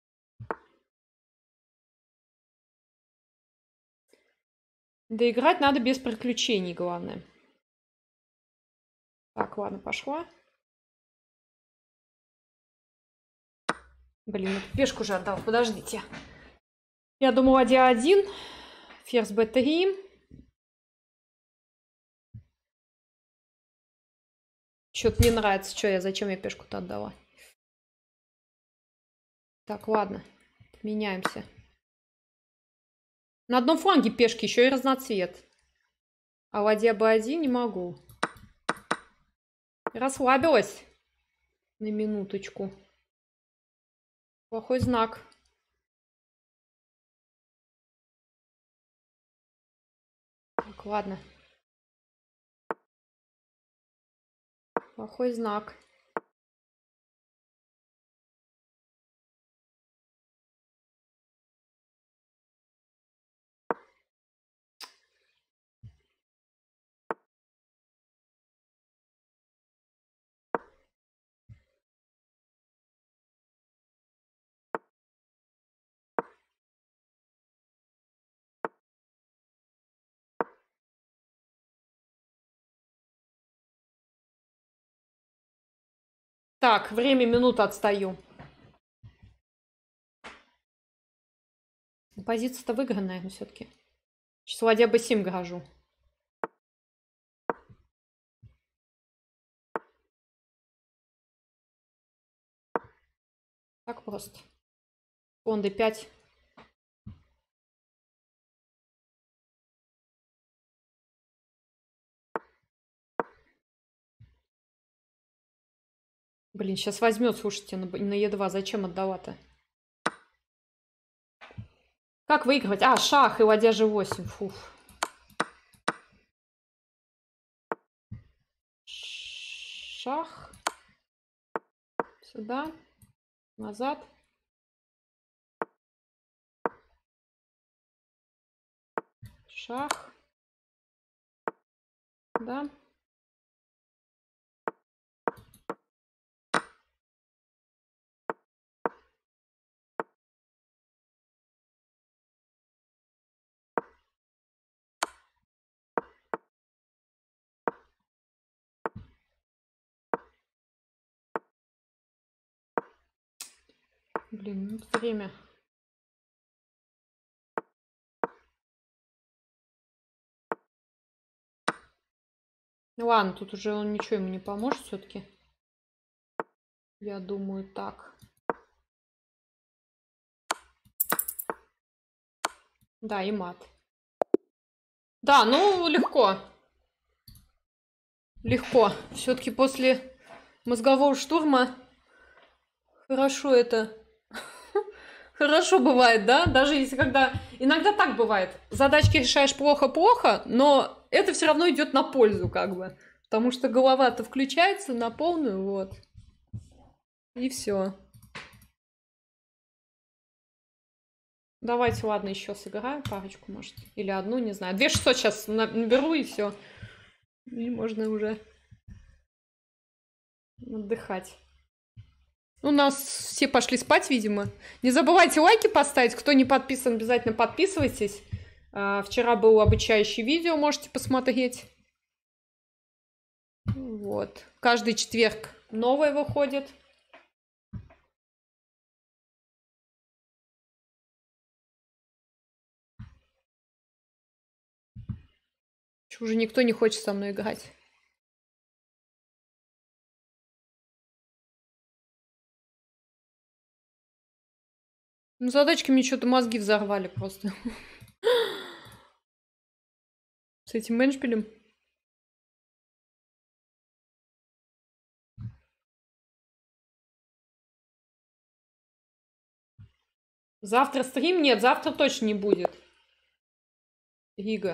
Доиграть надо без приключений, главное. Так, ладно, пошла. Блин, эту пешку же отдал. Подождите. Я думал, ладья 1. Ферзь b3. Что-то не нравится. Зачем я пешку-то отдала? Так, ладно. Меняемся. На одном фланге пешки еще и разноцвет. А ладья b1 не могу. Расслабилась. На минуточку. Плохой знак. Так, ладно. Плохой знак. Так, время минут отстаю. Позиция-то выиграна, наверное, все-таки. Сейчас ладья b7 грожу. Так просто. Слон d5. Блин, сейчас возьмет, слушайте, на e2. Зачем отдала-то? Как выигрывать? А, шах и ладья g8. Фуф. Шах. Сюда. Назад. Шах. Да. Блин, ну время. Ну ладно, тут уже он ничего ему не поможет все-таки. Я думаю, так. Да, и мат. Да, ну легко. Легко. Все-таки после мозгового штурма хорошо это. Хорошо бывает, да? Даже если когда... Иногда так бывает. Задачки решаешь плохо-плохо, но это все равно идет на пользу, как бы. Потому что голова-то включается на полную, вот. И все. Давайте, ладно, еще сыграем парочку, может. Или одну, не знаю. 2600 сейчас наберу, и все. И можно уже отдыхать. У нас все пошли спать, видимо. Не забывайте лайки поставить. Кто не подписан, обязательно подписывайтесь. Вчера было обучающее видео, можете посмотреть. Вот. Каждый четверг новое выходит. Уже никто не хочет со мной играть. Ну, задачки мне что-то мозги взорвали просто. С этим эндшпилем. Завтра стрим? Нет, завтра точно не будет. Гига.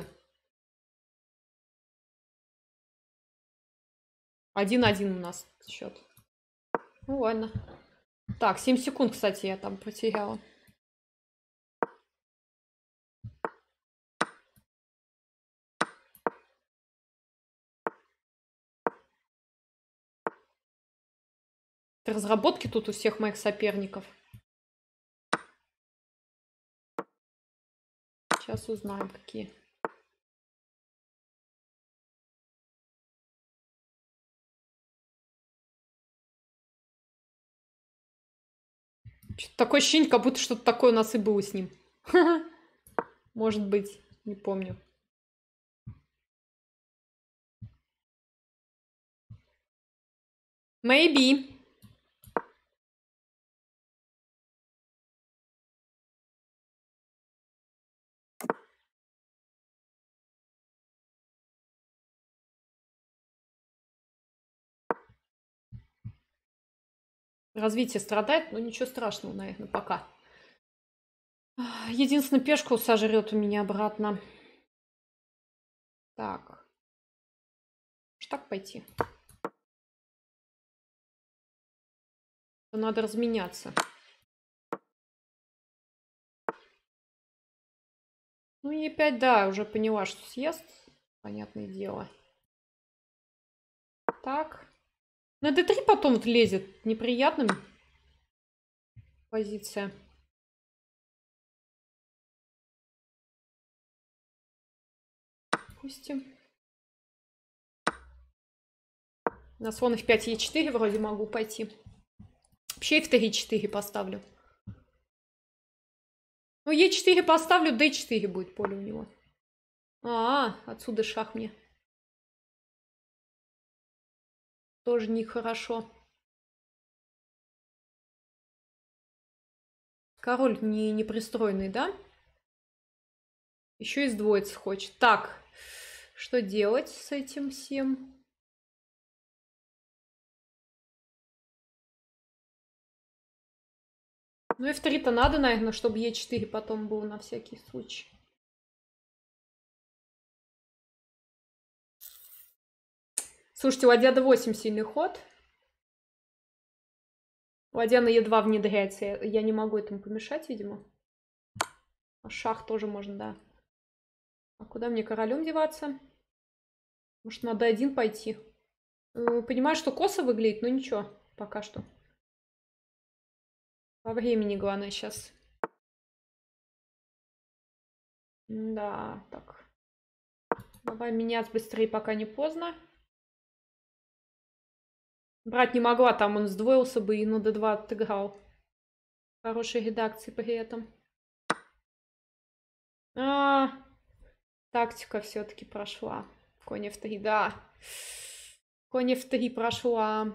1-1 у нас счет. Ну ладно. Так, 7 секунд, кстати, я там потеряла. Разработки тут у всех моих соперников. Сейчас узнаем, какие. Такое ощущение, как будто что-то такое у нас и было с ним. Может быть, не помню. Maybe. Развитие страдает, но ничего страшного, наверное, пока. Единственное, пешку сожрет у меня обратно. Так. Может так пойти? Надо разменяться. Ну, Е5, да, уже поняла, что съест. Понятное дело. Так. На d3 потом лезет. Неприятным. Позиция. Пустим. На слон f5, e4 вроде могу пойти. Вообще f3, e4 поставлю. Ну, e4 поставлю, d4 будет поле у него. Отсюда шах мне. Тоже нехорошо. Король не пристроенный, да? Еще и сдвоиться хочет. Так, что делать с этим всем? Ну, f3-то надо, наверное, чтобы e4 потом был на всякий случай. Слушайте, ладья d8 сильный ход. Ладья на e2 внедряется. Я не могу этому помешать, видимо. Шах тоже можно, да. А куда мне королем деваться? Может, на d1 пойти? Понимаю, что косо выглядит, но ничего. Пока что. По времени главное сейчас. Да, так. Давай менять быстрее, пока не поздно. Брать не могла, там он сдвоился бы и на d2 отыграл. Хорошей редакции при этом. Тактика все-таки прошла. Конь f3, да. Конь f3 прошла.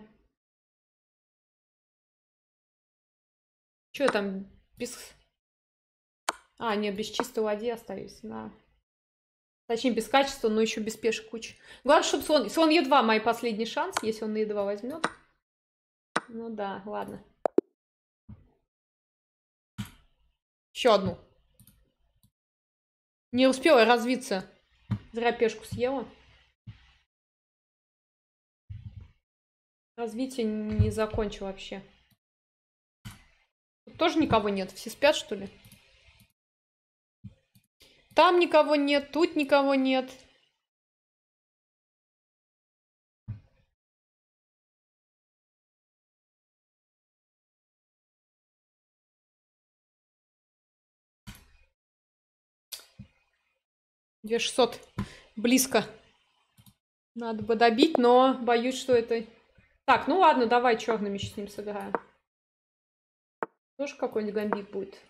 Что там? Без... нет, без чистой ладьи остались, да. Точнее, без качества, но еще без пешек кучи. Главное, чтобы слон e2 мой последний шанс, если он на e2 возьмет. Ну да, ладно. Еще одну. Не успела развиться. Зря пешку съела. Развитие не закончил вообще. Тут тоже никого нет. Все спят, что ли? Там никого нет, тут никого нет. Две 600. Близко. Надо бы добить, но боюсь, что это... Так, ну ладно, давай черными с ним сыграем. Тоже какой-нибудь гамбит будет.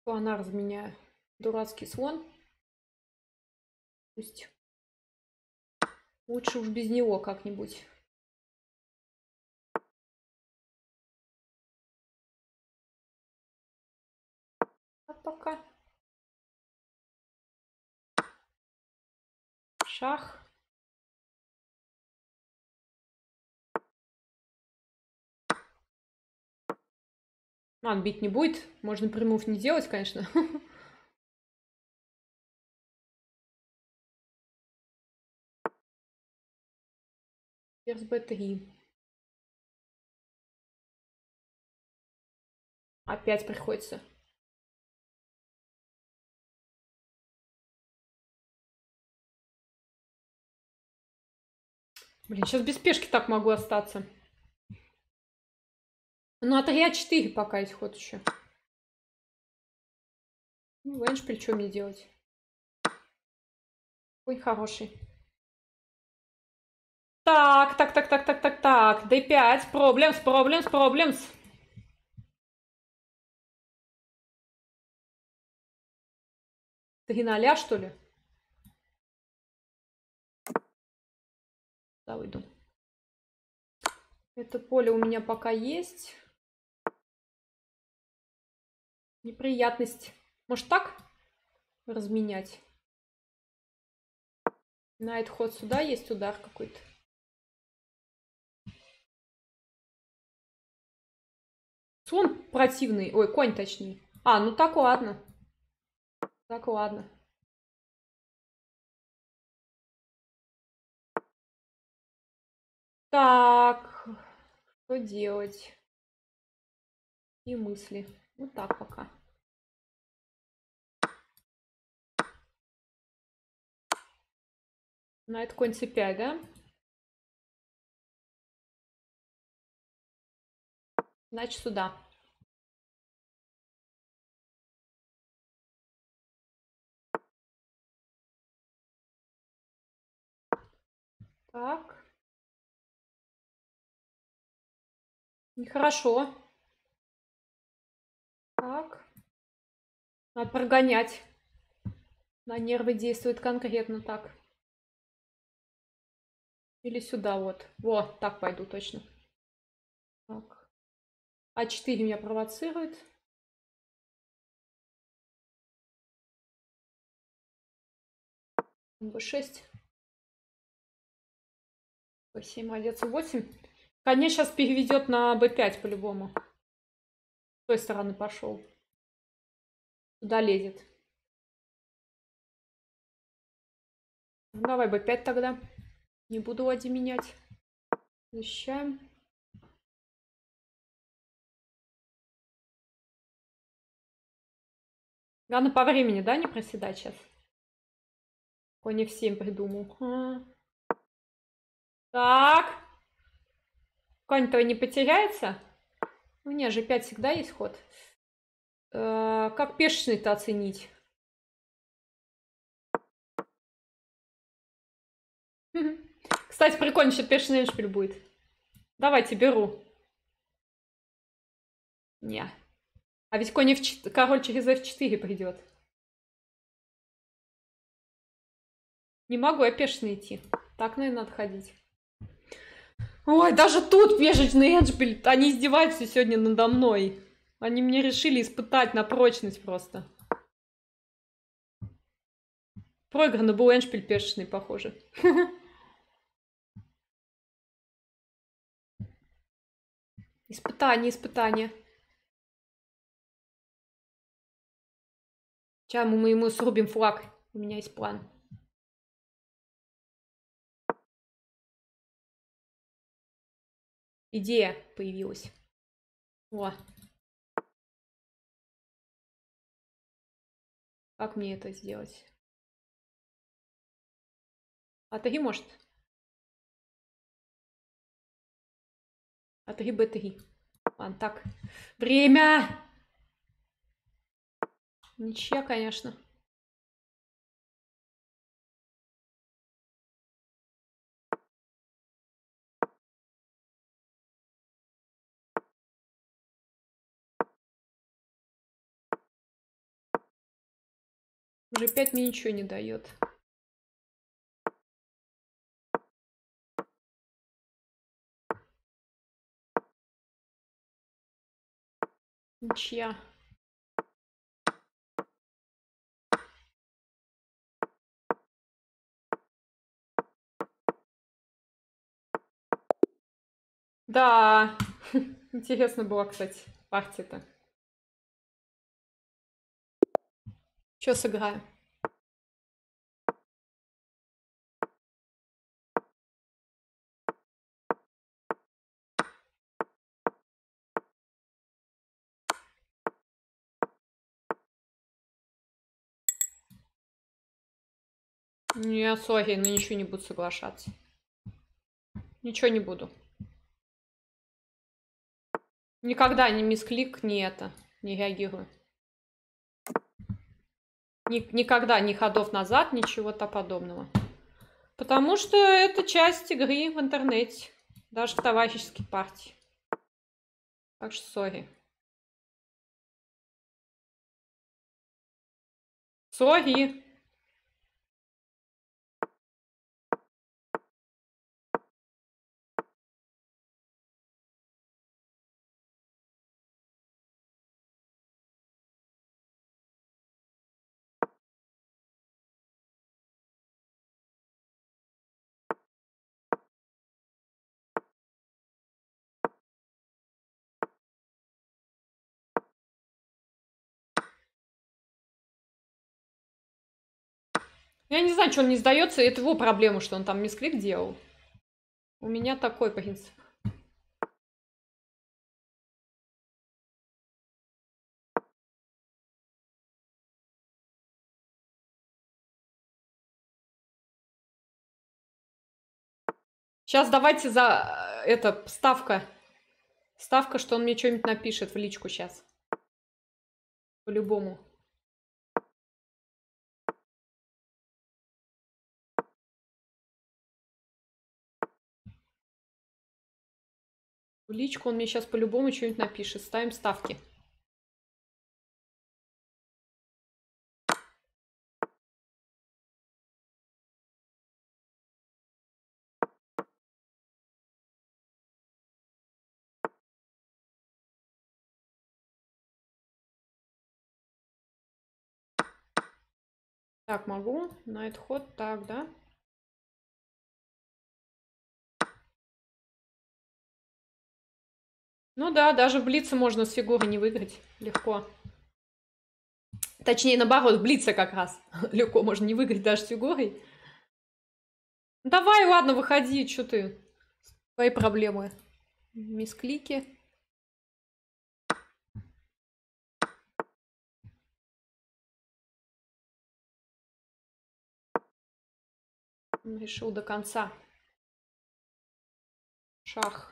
Слона разменяю. Дурацкий слон. Пусть. Лучше уж без него как-нибудь. А пока. Шах. Он бить не будет. Можно прямов не делать, конечно. Ферзь b3. Опять приходится. Блин, сейчас без пешки так могу остаться. Ну, а А4 пока есть ход еще. Ну, эндшпиль, что мне делать? Ой, хороший. Так. D5. Проблемс. Ты на ля, что ли? Да, выйду. Это поле у меня пока есть. Неприятность. Может так разменять? На этот ход сюда есть удар какой-то. Слон противный. Ой, конь точнее. А, ну так ладно. Так ладно. Так. Что делать? И мысли. Вот так пока. На это конь c5, да? Значит, сюда. Так. Нехорошо. Так. Надо прогонять. На нервы действует конкретно так. Или сюда вот. Вот, так пойду точно. Так. А4 меня провоцирует. b6. b7, молодец, 8. Конец сейчас переведет на b5 по-любому. С той стороны пошел. Туда лезет. Ну, давай b5 тогда. Не буду ладьи менять. Защищаем. Главное по времени, да, не проседать сейчас. Конь f7 придумал. Так. Конь-то не потеряется? Ну нет, g5 всегда есть ход. Как пешечный-то оценить? Кстати, прикольно, что пешечный эндшпиль будет. Давайте, беру. Не. А ведь конь f4, король через f4 придет. Не могу я пешечный идти. Так, наверное, надо ходить. Ой, даже тут пешечный эндшпиль. Они издеваются сегодня надо мной. Они мне решили испытать на прочность просто. Проиграно был эндшпиль пешечный, похоже. Испытание. Сейчас мы ему срубим флаг. У меня есть план. Идея появилась. О. Как мне это сделать? А3 может? А3, Б3. Ладно, так. Время! Ничья, конечно. Уже 5 мне ничего не дает. Ничья. Да, интересно было, кстати, партия-то. Что сыграем? Не, сори, но ничего не буду соглашаться. Ничего не буду. Никогда ни мисклик, ни это. Не реагирую. Никогда ни ходов назад, ничего-то подобного. Потому что это часть игры в интернете. Даже в товарищеской партии. Так что сори. Сори. Я не знаю, что он не сдается. Это его проблема, что он там мисклик делал. У меня такой принцип. Сейчас давайте за это ставка. Ставка, что он мне что-нибудь напишет в личку сейчас. По-любому. В личку он мне сейчас по-любому что-нибудь напишет. Ставим ставки. Так, могу на этот ход. Так, да? Ну да, даже в блице можно с фигурой не выиграть. Легко. Точнее, наоборот, в блице как раз. Легко можно не выиграть даже с фигурой. Давай, ладно, выходи. Что ты? Твои проблемы. Мисклики. Решил до конца. Шах.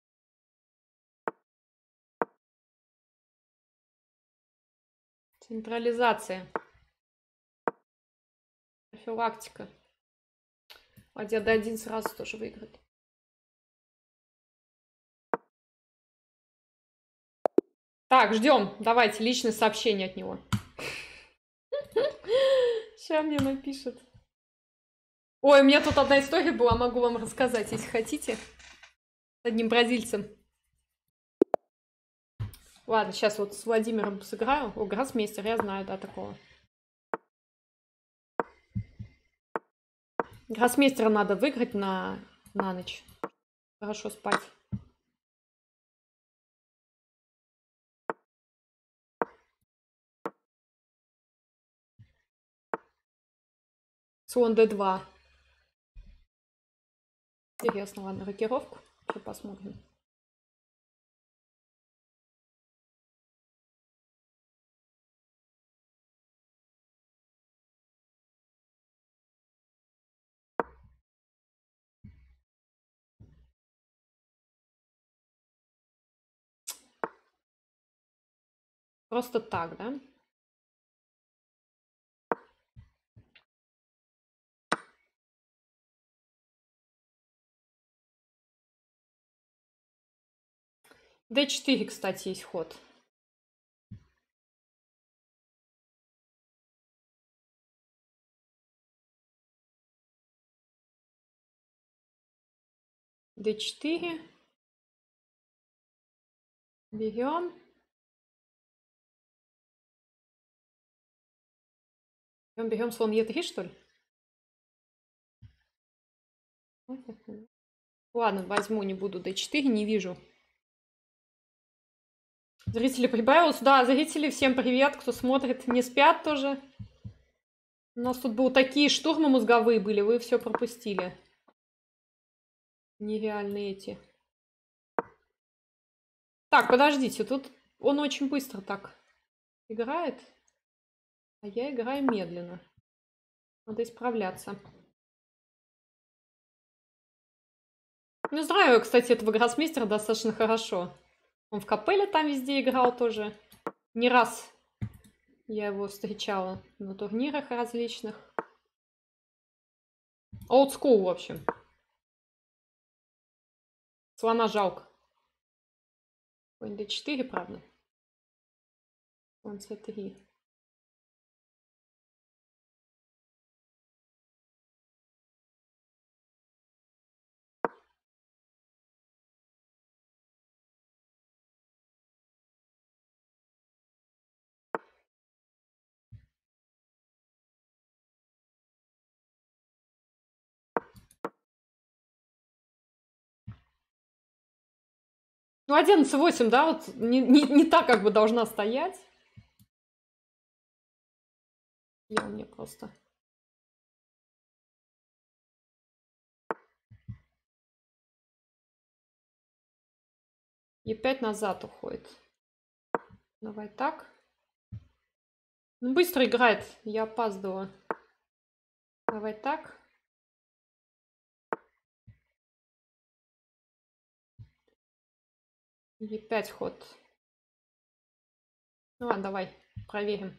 Централизация. Профилактика. Ладья d1 сразу тоже выиграет. Так, ждем. Давайте личное сообщение от него. Сейчас мне напишет. Ой, у меня тут одна история была, могу вам рассказать, если хотите. С одним бразильцем. Ладно, сейчас вот с Владимиром сыграю. О, гроссмейстер, я знаю, да, такого. Гроссмейстера надо выиграть на ночь. Хорошо спать. Слон d2. Интересно, ладно, рокировку. Сейчас посмотрим. Просто так, да? d4, кстати, есть ход. d4. Берем. Берем слон e3, что ли? Ладно, возьму, не буду d4, не вижу. Зрители прибавилось. Да, зрители, всем привет, кто смотрит, не спят тоже. У нас тут были такие штурмы мозговые были, вы все пропустили. Нереальные эти. Так, подождите, тут он очень быстро так играет, а я играю медленно. Надо исправляться. Ну, знаю, кстати, этого гроссмейстера достаточно хорошо. Он в капелле там везде играл тоже. Не раз я его встречала на турнирах различных. Old school, в общем. Слона жалко. Конь d4, правда? Конь c3. Ну, 11-8, да, вот не так как бы должна стоять. Я у меня просто... e5 назад уходит. Давай так. Ну, быстро играет, я опаздывала. Давай так. e5 ход. Ну ладно, давай, проверим.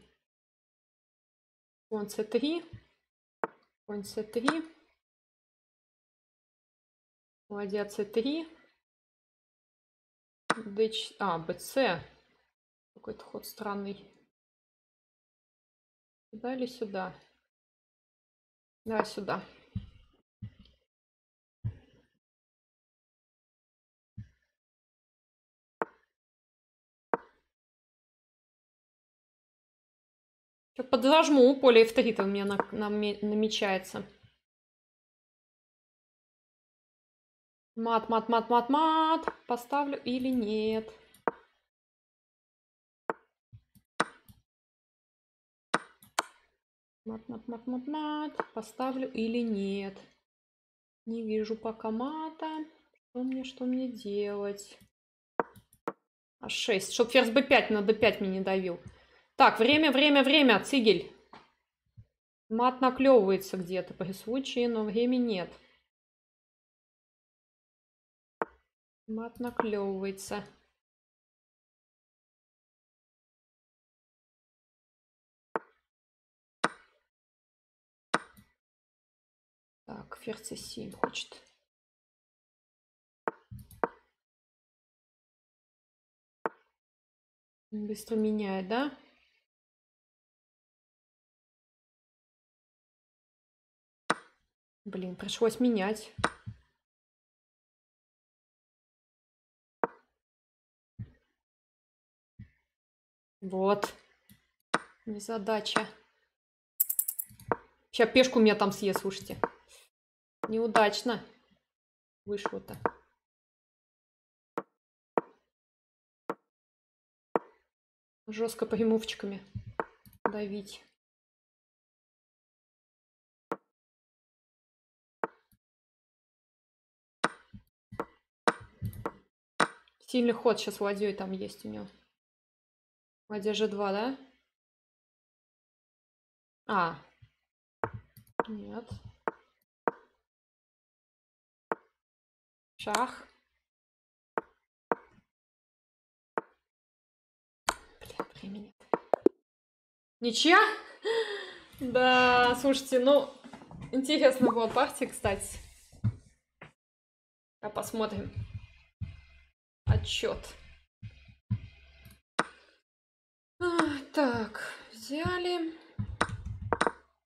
Конь c3. Конь c3. Ладья c3. d4. А, bc. Какой-то ход странный. Сюда или сюда? Да, сюда. Подзажму, поле f3 у меня намечается. Мат, мат, мат, мат, мат. Поставлю или нет? Мат, мат, мат, мат, мат. Поставлю или нет? Не вижу пока мата. Что мне делать? А6. Чтоб ферзь b5 на d5 мне не давил. Так, время, Цигель. Мат наклевывается где-то при случае, но времени нет. Мат наклевывается. Так, ферзь c7 хочет. Быстро меняет, да? Блин, пришлось менять. Вот. Незадача. Сейчас пешку меня там съест, слушайте. Неудачно вышло-то. Жестко примувчиками давить. Сильный ход сейчас ладьей там есть у него. Ладья g2, да? А. Нет. Шах. Блин, времени нет. Ничья? Да, слушайте, ну, интересная была партия, кстати. А посмотрим. Отчет. Так, взяли.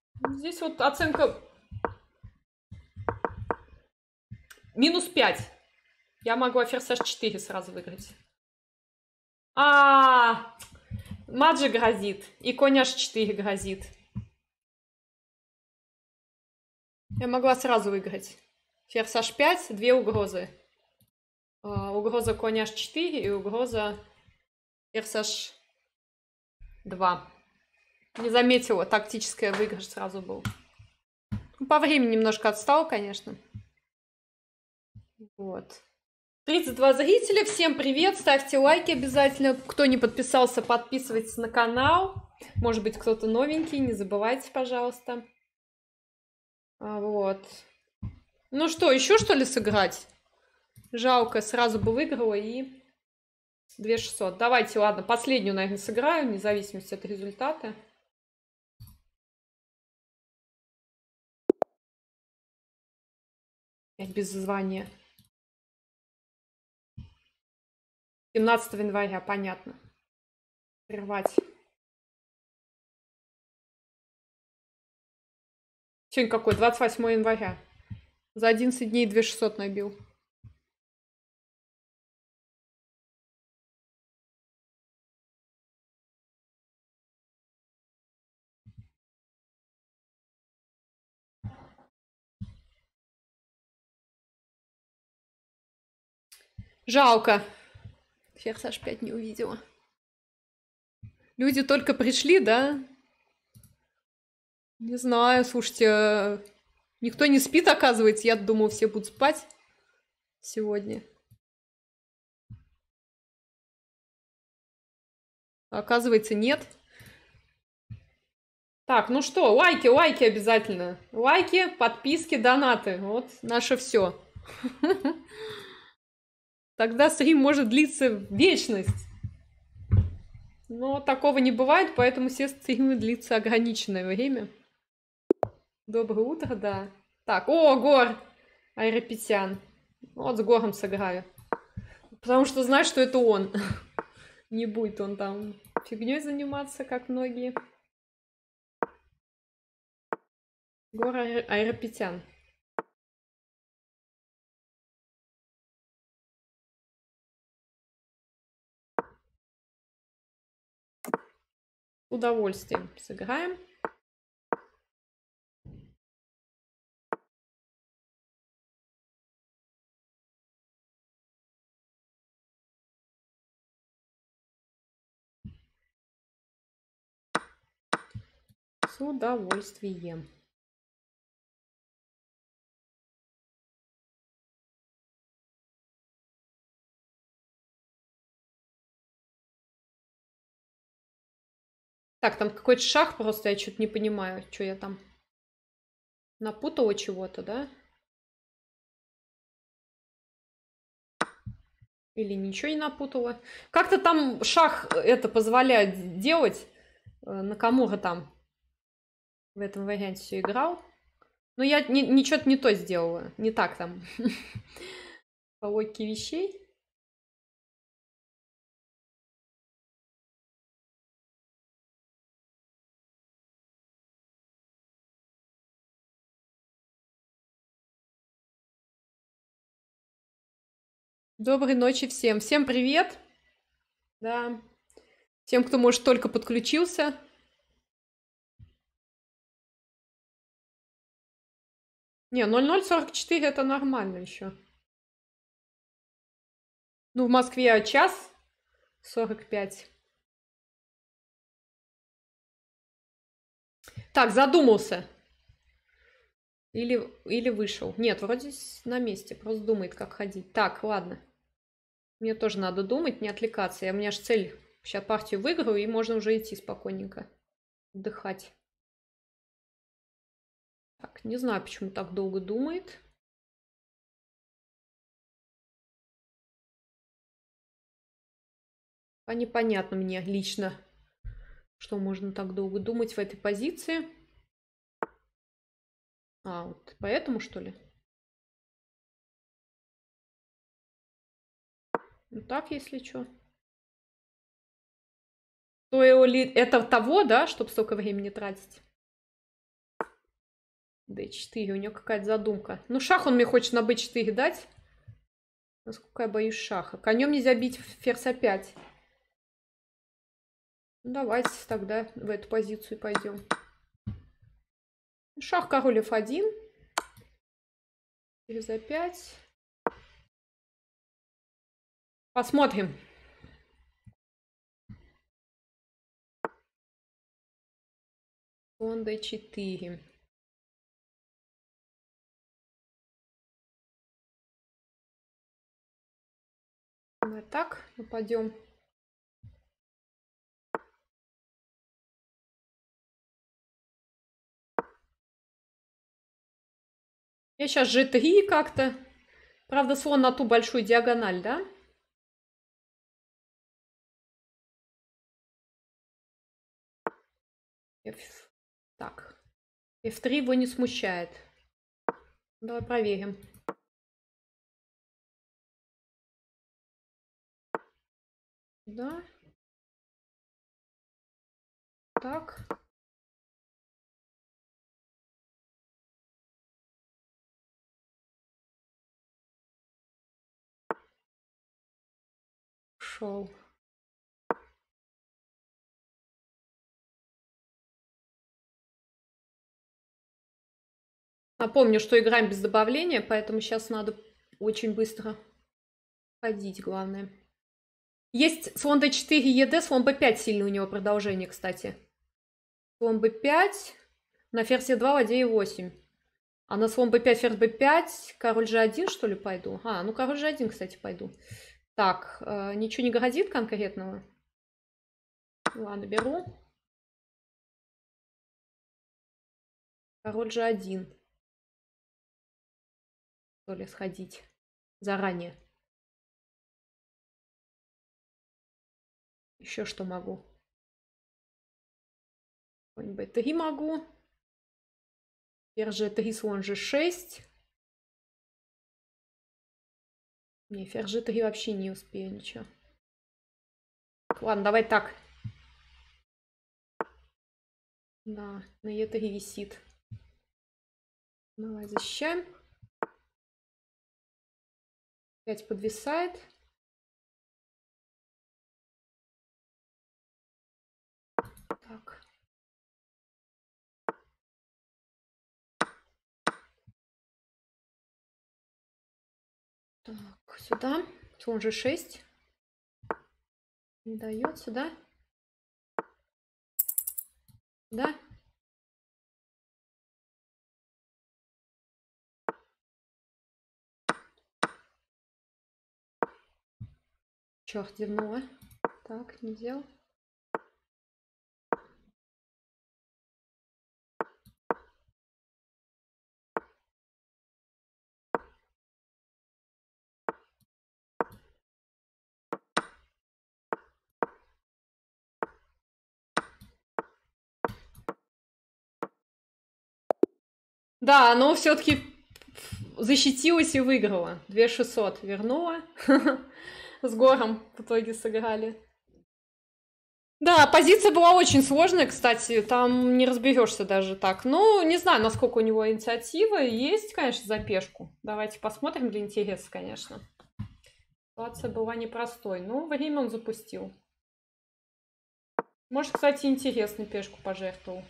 Здесь вот оценка -5. Я могу ферзь h4 сразу выиграть. Мат же грозит. И конь h4 грозит. Я могла сразу выиграть. Ферзь h5, две угрозы. Угроза конь h4 и угроза ферзь h2. Не заметила, тактическая выигрыш сразу был. По времени немножко отстал, конечно. Вот. 32 зрителя. Всем привет. Ставьте лайки обязательно. Кто не подписался, подписывайтесь на канал. Может быть, кто-то новенький. Не забывайте, пожалуйста. Вот. Ну что, еще что ли сыграть? Жалко, сразу бы выиграла и 2600. Давайте, ладно, последнюю, наверное, сыграю, вне зависимости от результата. Без звания. 17 января, понятно. Прервать. Сегодня какой? 28 января. За 11 дней 2600 набил. Жалко. Ферзь h5 не увидела. Люди только пришли, да? Не знаю, слушайте, никто не спит, оказывается. Я думаю, все будут спать сегодня. Оказывается, нет. Так, ну что, лайки обязательно. Лайки, подписки, донаты. Вот наше все. Тогда стрим может длиться вечность. Но такого не бывает, поэтому все стримы длятся ограниченное время. Доброе утро, да. Так, Гор Айрапетян. Вот с Гором сыграю. Потому что знаю, что это он. Не будет он там фигней заниматься, как многие. Гор Айрапетян. С удовольствием сыграем. С удовольствием. Так, там какой-то шаг просто, я что-то не понимаю, что я там напутала чего-то, да? Или ничего не напутала. Как-то там шаг это позволяет делать. Накамура там в этом варианте все играл. Но я ничего-то не то сделала. Не так там. По логике вещей. Доброй ночи всем. Всем привет. Да. Тем, кто, может, только подключился. Не, 0044 это нормально еще. Ну, в Москве час 45. Так, задумался. Или вышел. Нет, вроде на месте. Просто думает, как ходить. Так, ладно. Мне тоже надо думать, не отвлекаться. У меня же цель. Сейчас партию выиграю, и можно уже идти спокойненько. Отдыхать. Так, не знаю, почему так долго думает. А непонятно мне лично, что можно так долго думать в этой позиции. Вот поэтому, что ли? Ну так, если что. Стоило ли это того, да, чтобы столько времени тратить? d4, у него какая-то задумка. Ну, шах он мне хочет на b4 дать. Насколько я боюсь шаха. Конем нельзя бить ферзь А5. Давайте тогда в эту позицию пойдем. Шах, король F1. Ферзь А5. Посмотрим. Слон D4. Мы так нападем. Я сейчас G3 как-то. Правда, слон на ту большую диагональ, да? Так. F3 его не смущает. Давай проверим. Да. Так. Шел. Напомню, что играем без добавления, поэтому сейчас надо очень быстро ходить, главное. Есть слон d4, ед, слон b5 сильный у него продолжение, кстати. Слон b5, на ферзь e2, ладья e8. А на слон b5, ферзь b5, король g1, что ли, пойду? А, ну король g1, кстати, пойду. Так, ничего не грозит конкретного? Ладно, беру. Король g1. Что ли, сходить заранее. Еще что могу? b3 могу. Ферзь g3, слон g6. Не, ферзь g3 вообще не успею ничего. Ладно, давай так. Да, на e3 висит. Давай защищаем. 5 подвисает. Так. Так, сюда. Слон g6. Не дает сюда. Да. Черт, зевнула. Так, не сделал. Да, но все-таки защитилась и выиграла. 2600 вернула. С гором в итоге сыграли. Да, позиция была очень сложная, кстати, там не разберешься даже так. Ну, не знаю, насколько у него инициатива. Есть, конечно, за пешку. Давайте посмотрим для интереса, конечно. Ситуация была непростой, но время он запустил. Может, кстати, интересно, пешку пожертвовал.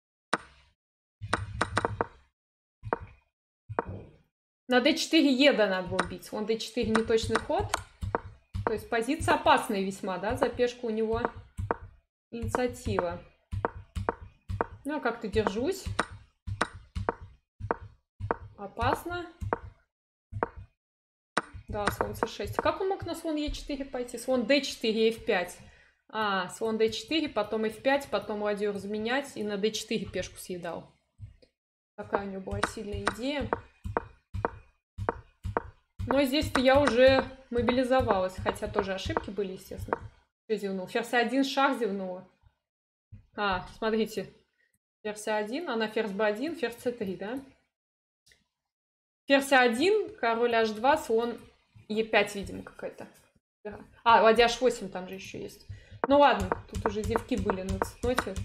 На d4 еда надо было убить. Он d4 неточный ход. То есть позиция опасная весьма, да? За пешку у него инициатива. Ну, я как-то держусь. Опасно. Да, слон c6. Как он мог на слон e4 пойти? Слон d4, f5. А, слон d4, потом f5, потом ладью разменять и на d4 пешку съедал. Такая у него была сильная идея. Но здесь-то я уже мобилизовалась, хотя тоже ошибки были, естественно. Что зевнул? Ферзь 1, шах зевнула. А, смотрите. Ферзь 1, она ферзь b1, ферзь c3, да? Ферзь 1, король h2, слон e5, видимо, какая-то. А, ладья h8 там же еще есть. Ну ладно, тут уже зевки были на цветноте.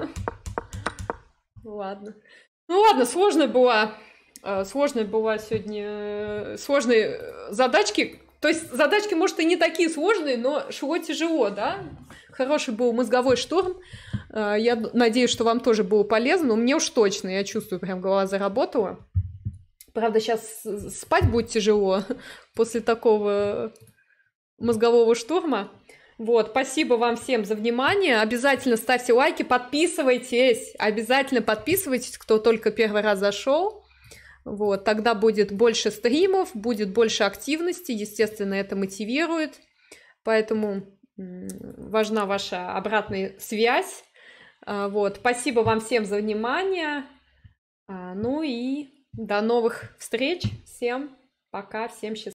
Ладно. Ну ладно, сложная была сегодня... Сложные задачки То есть задачки, может, и не такие сложные, но шло тяжело, да? Хороший был мозговой штурм. Я надеюсь, что вам тоже было полезно, но мне уж точно, я чувствую, прям голова заработала. Правда, сейчас спать будет тяжело после такого мозгового штурма. Вот, спасибо вам всем за внимание. Обязательно ставьте лайки, подписывайтесь. Обязательно подписывайтесь, кто только первый раз зашел. Вот, тогда будет больше стримов, будет больше активности. Естественно, это мотивирует. Поэтому важна ваша обратная связь. Вот, спасибо вам всем за внимание. Ну и до новых встреч. Всем пока, всем счастливо.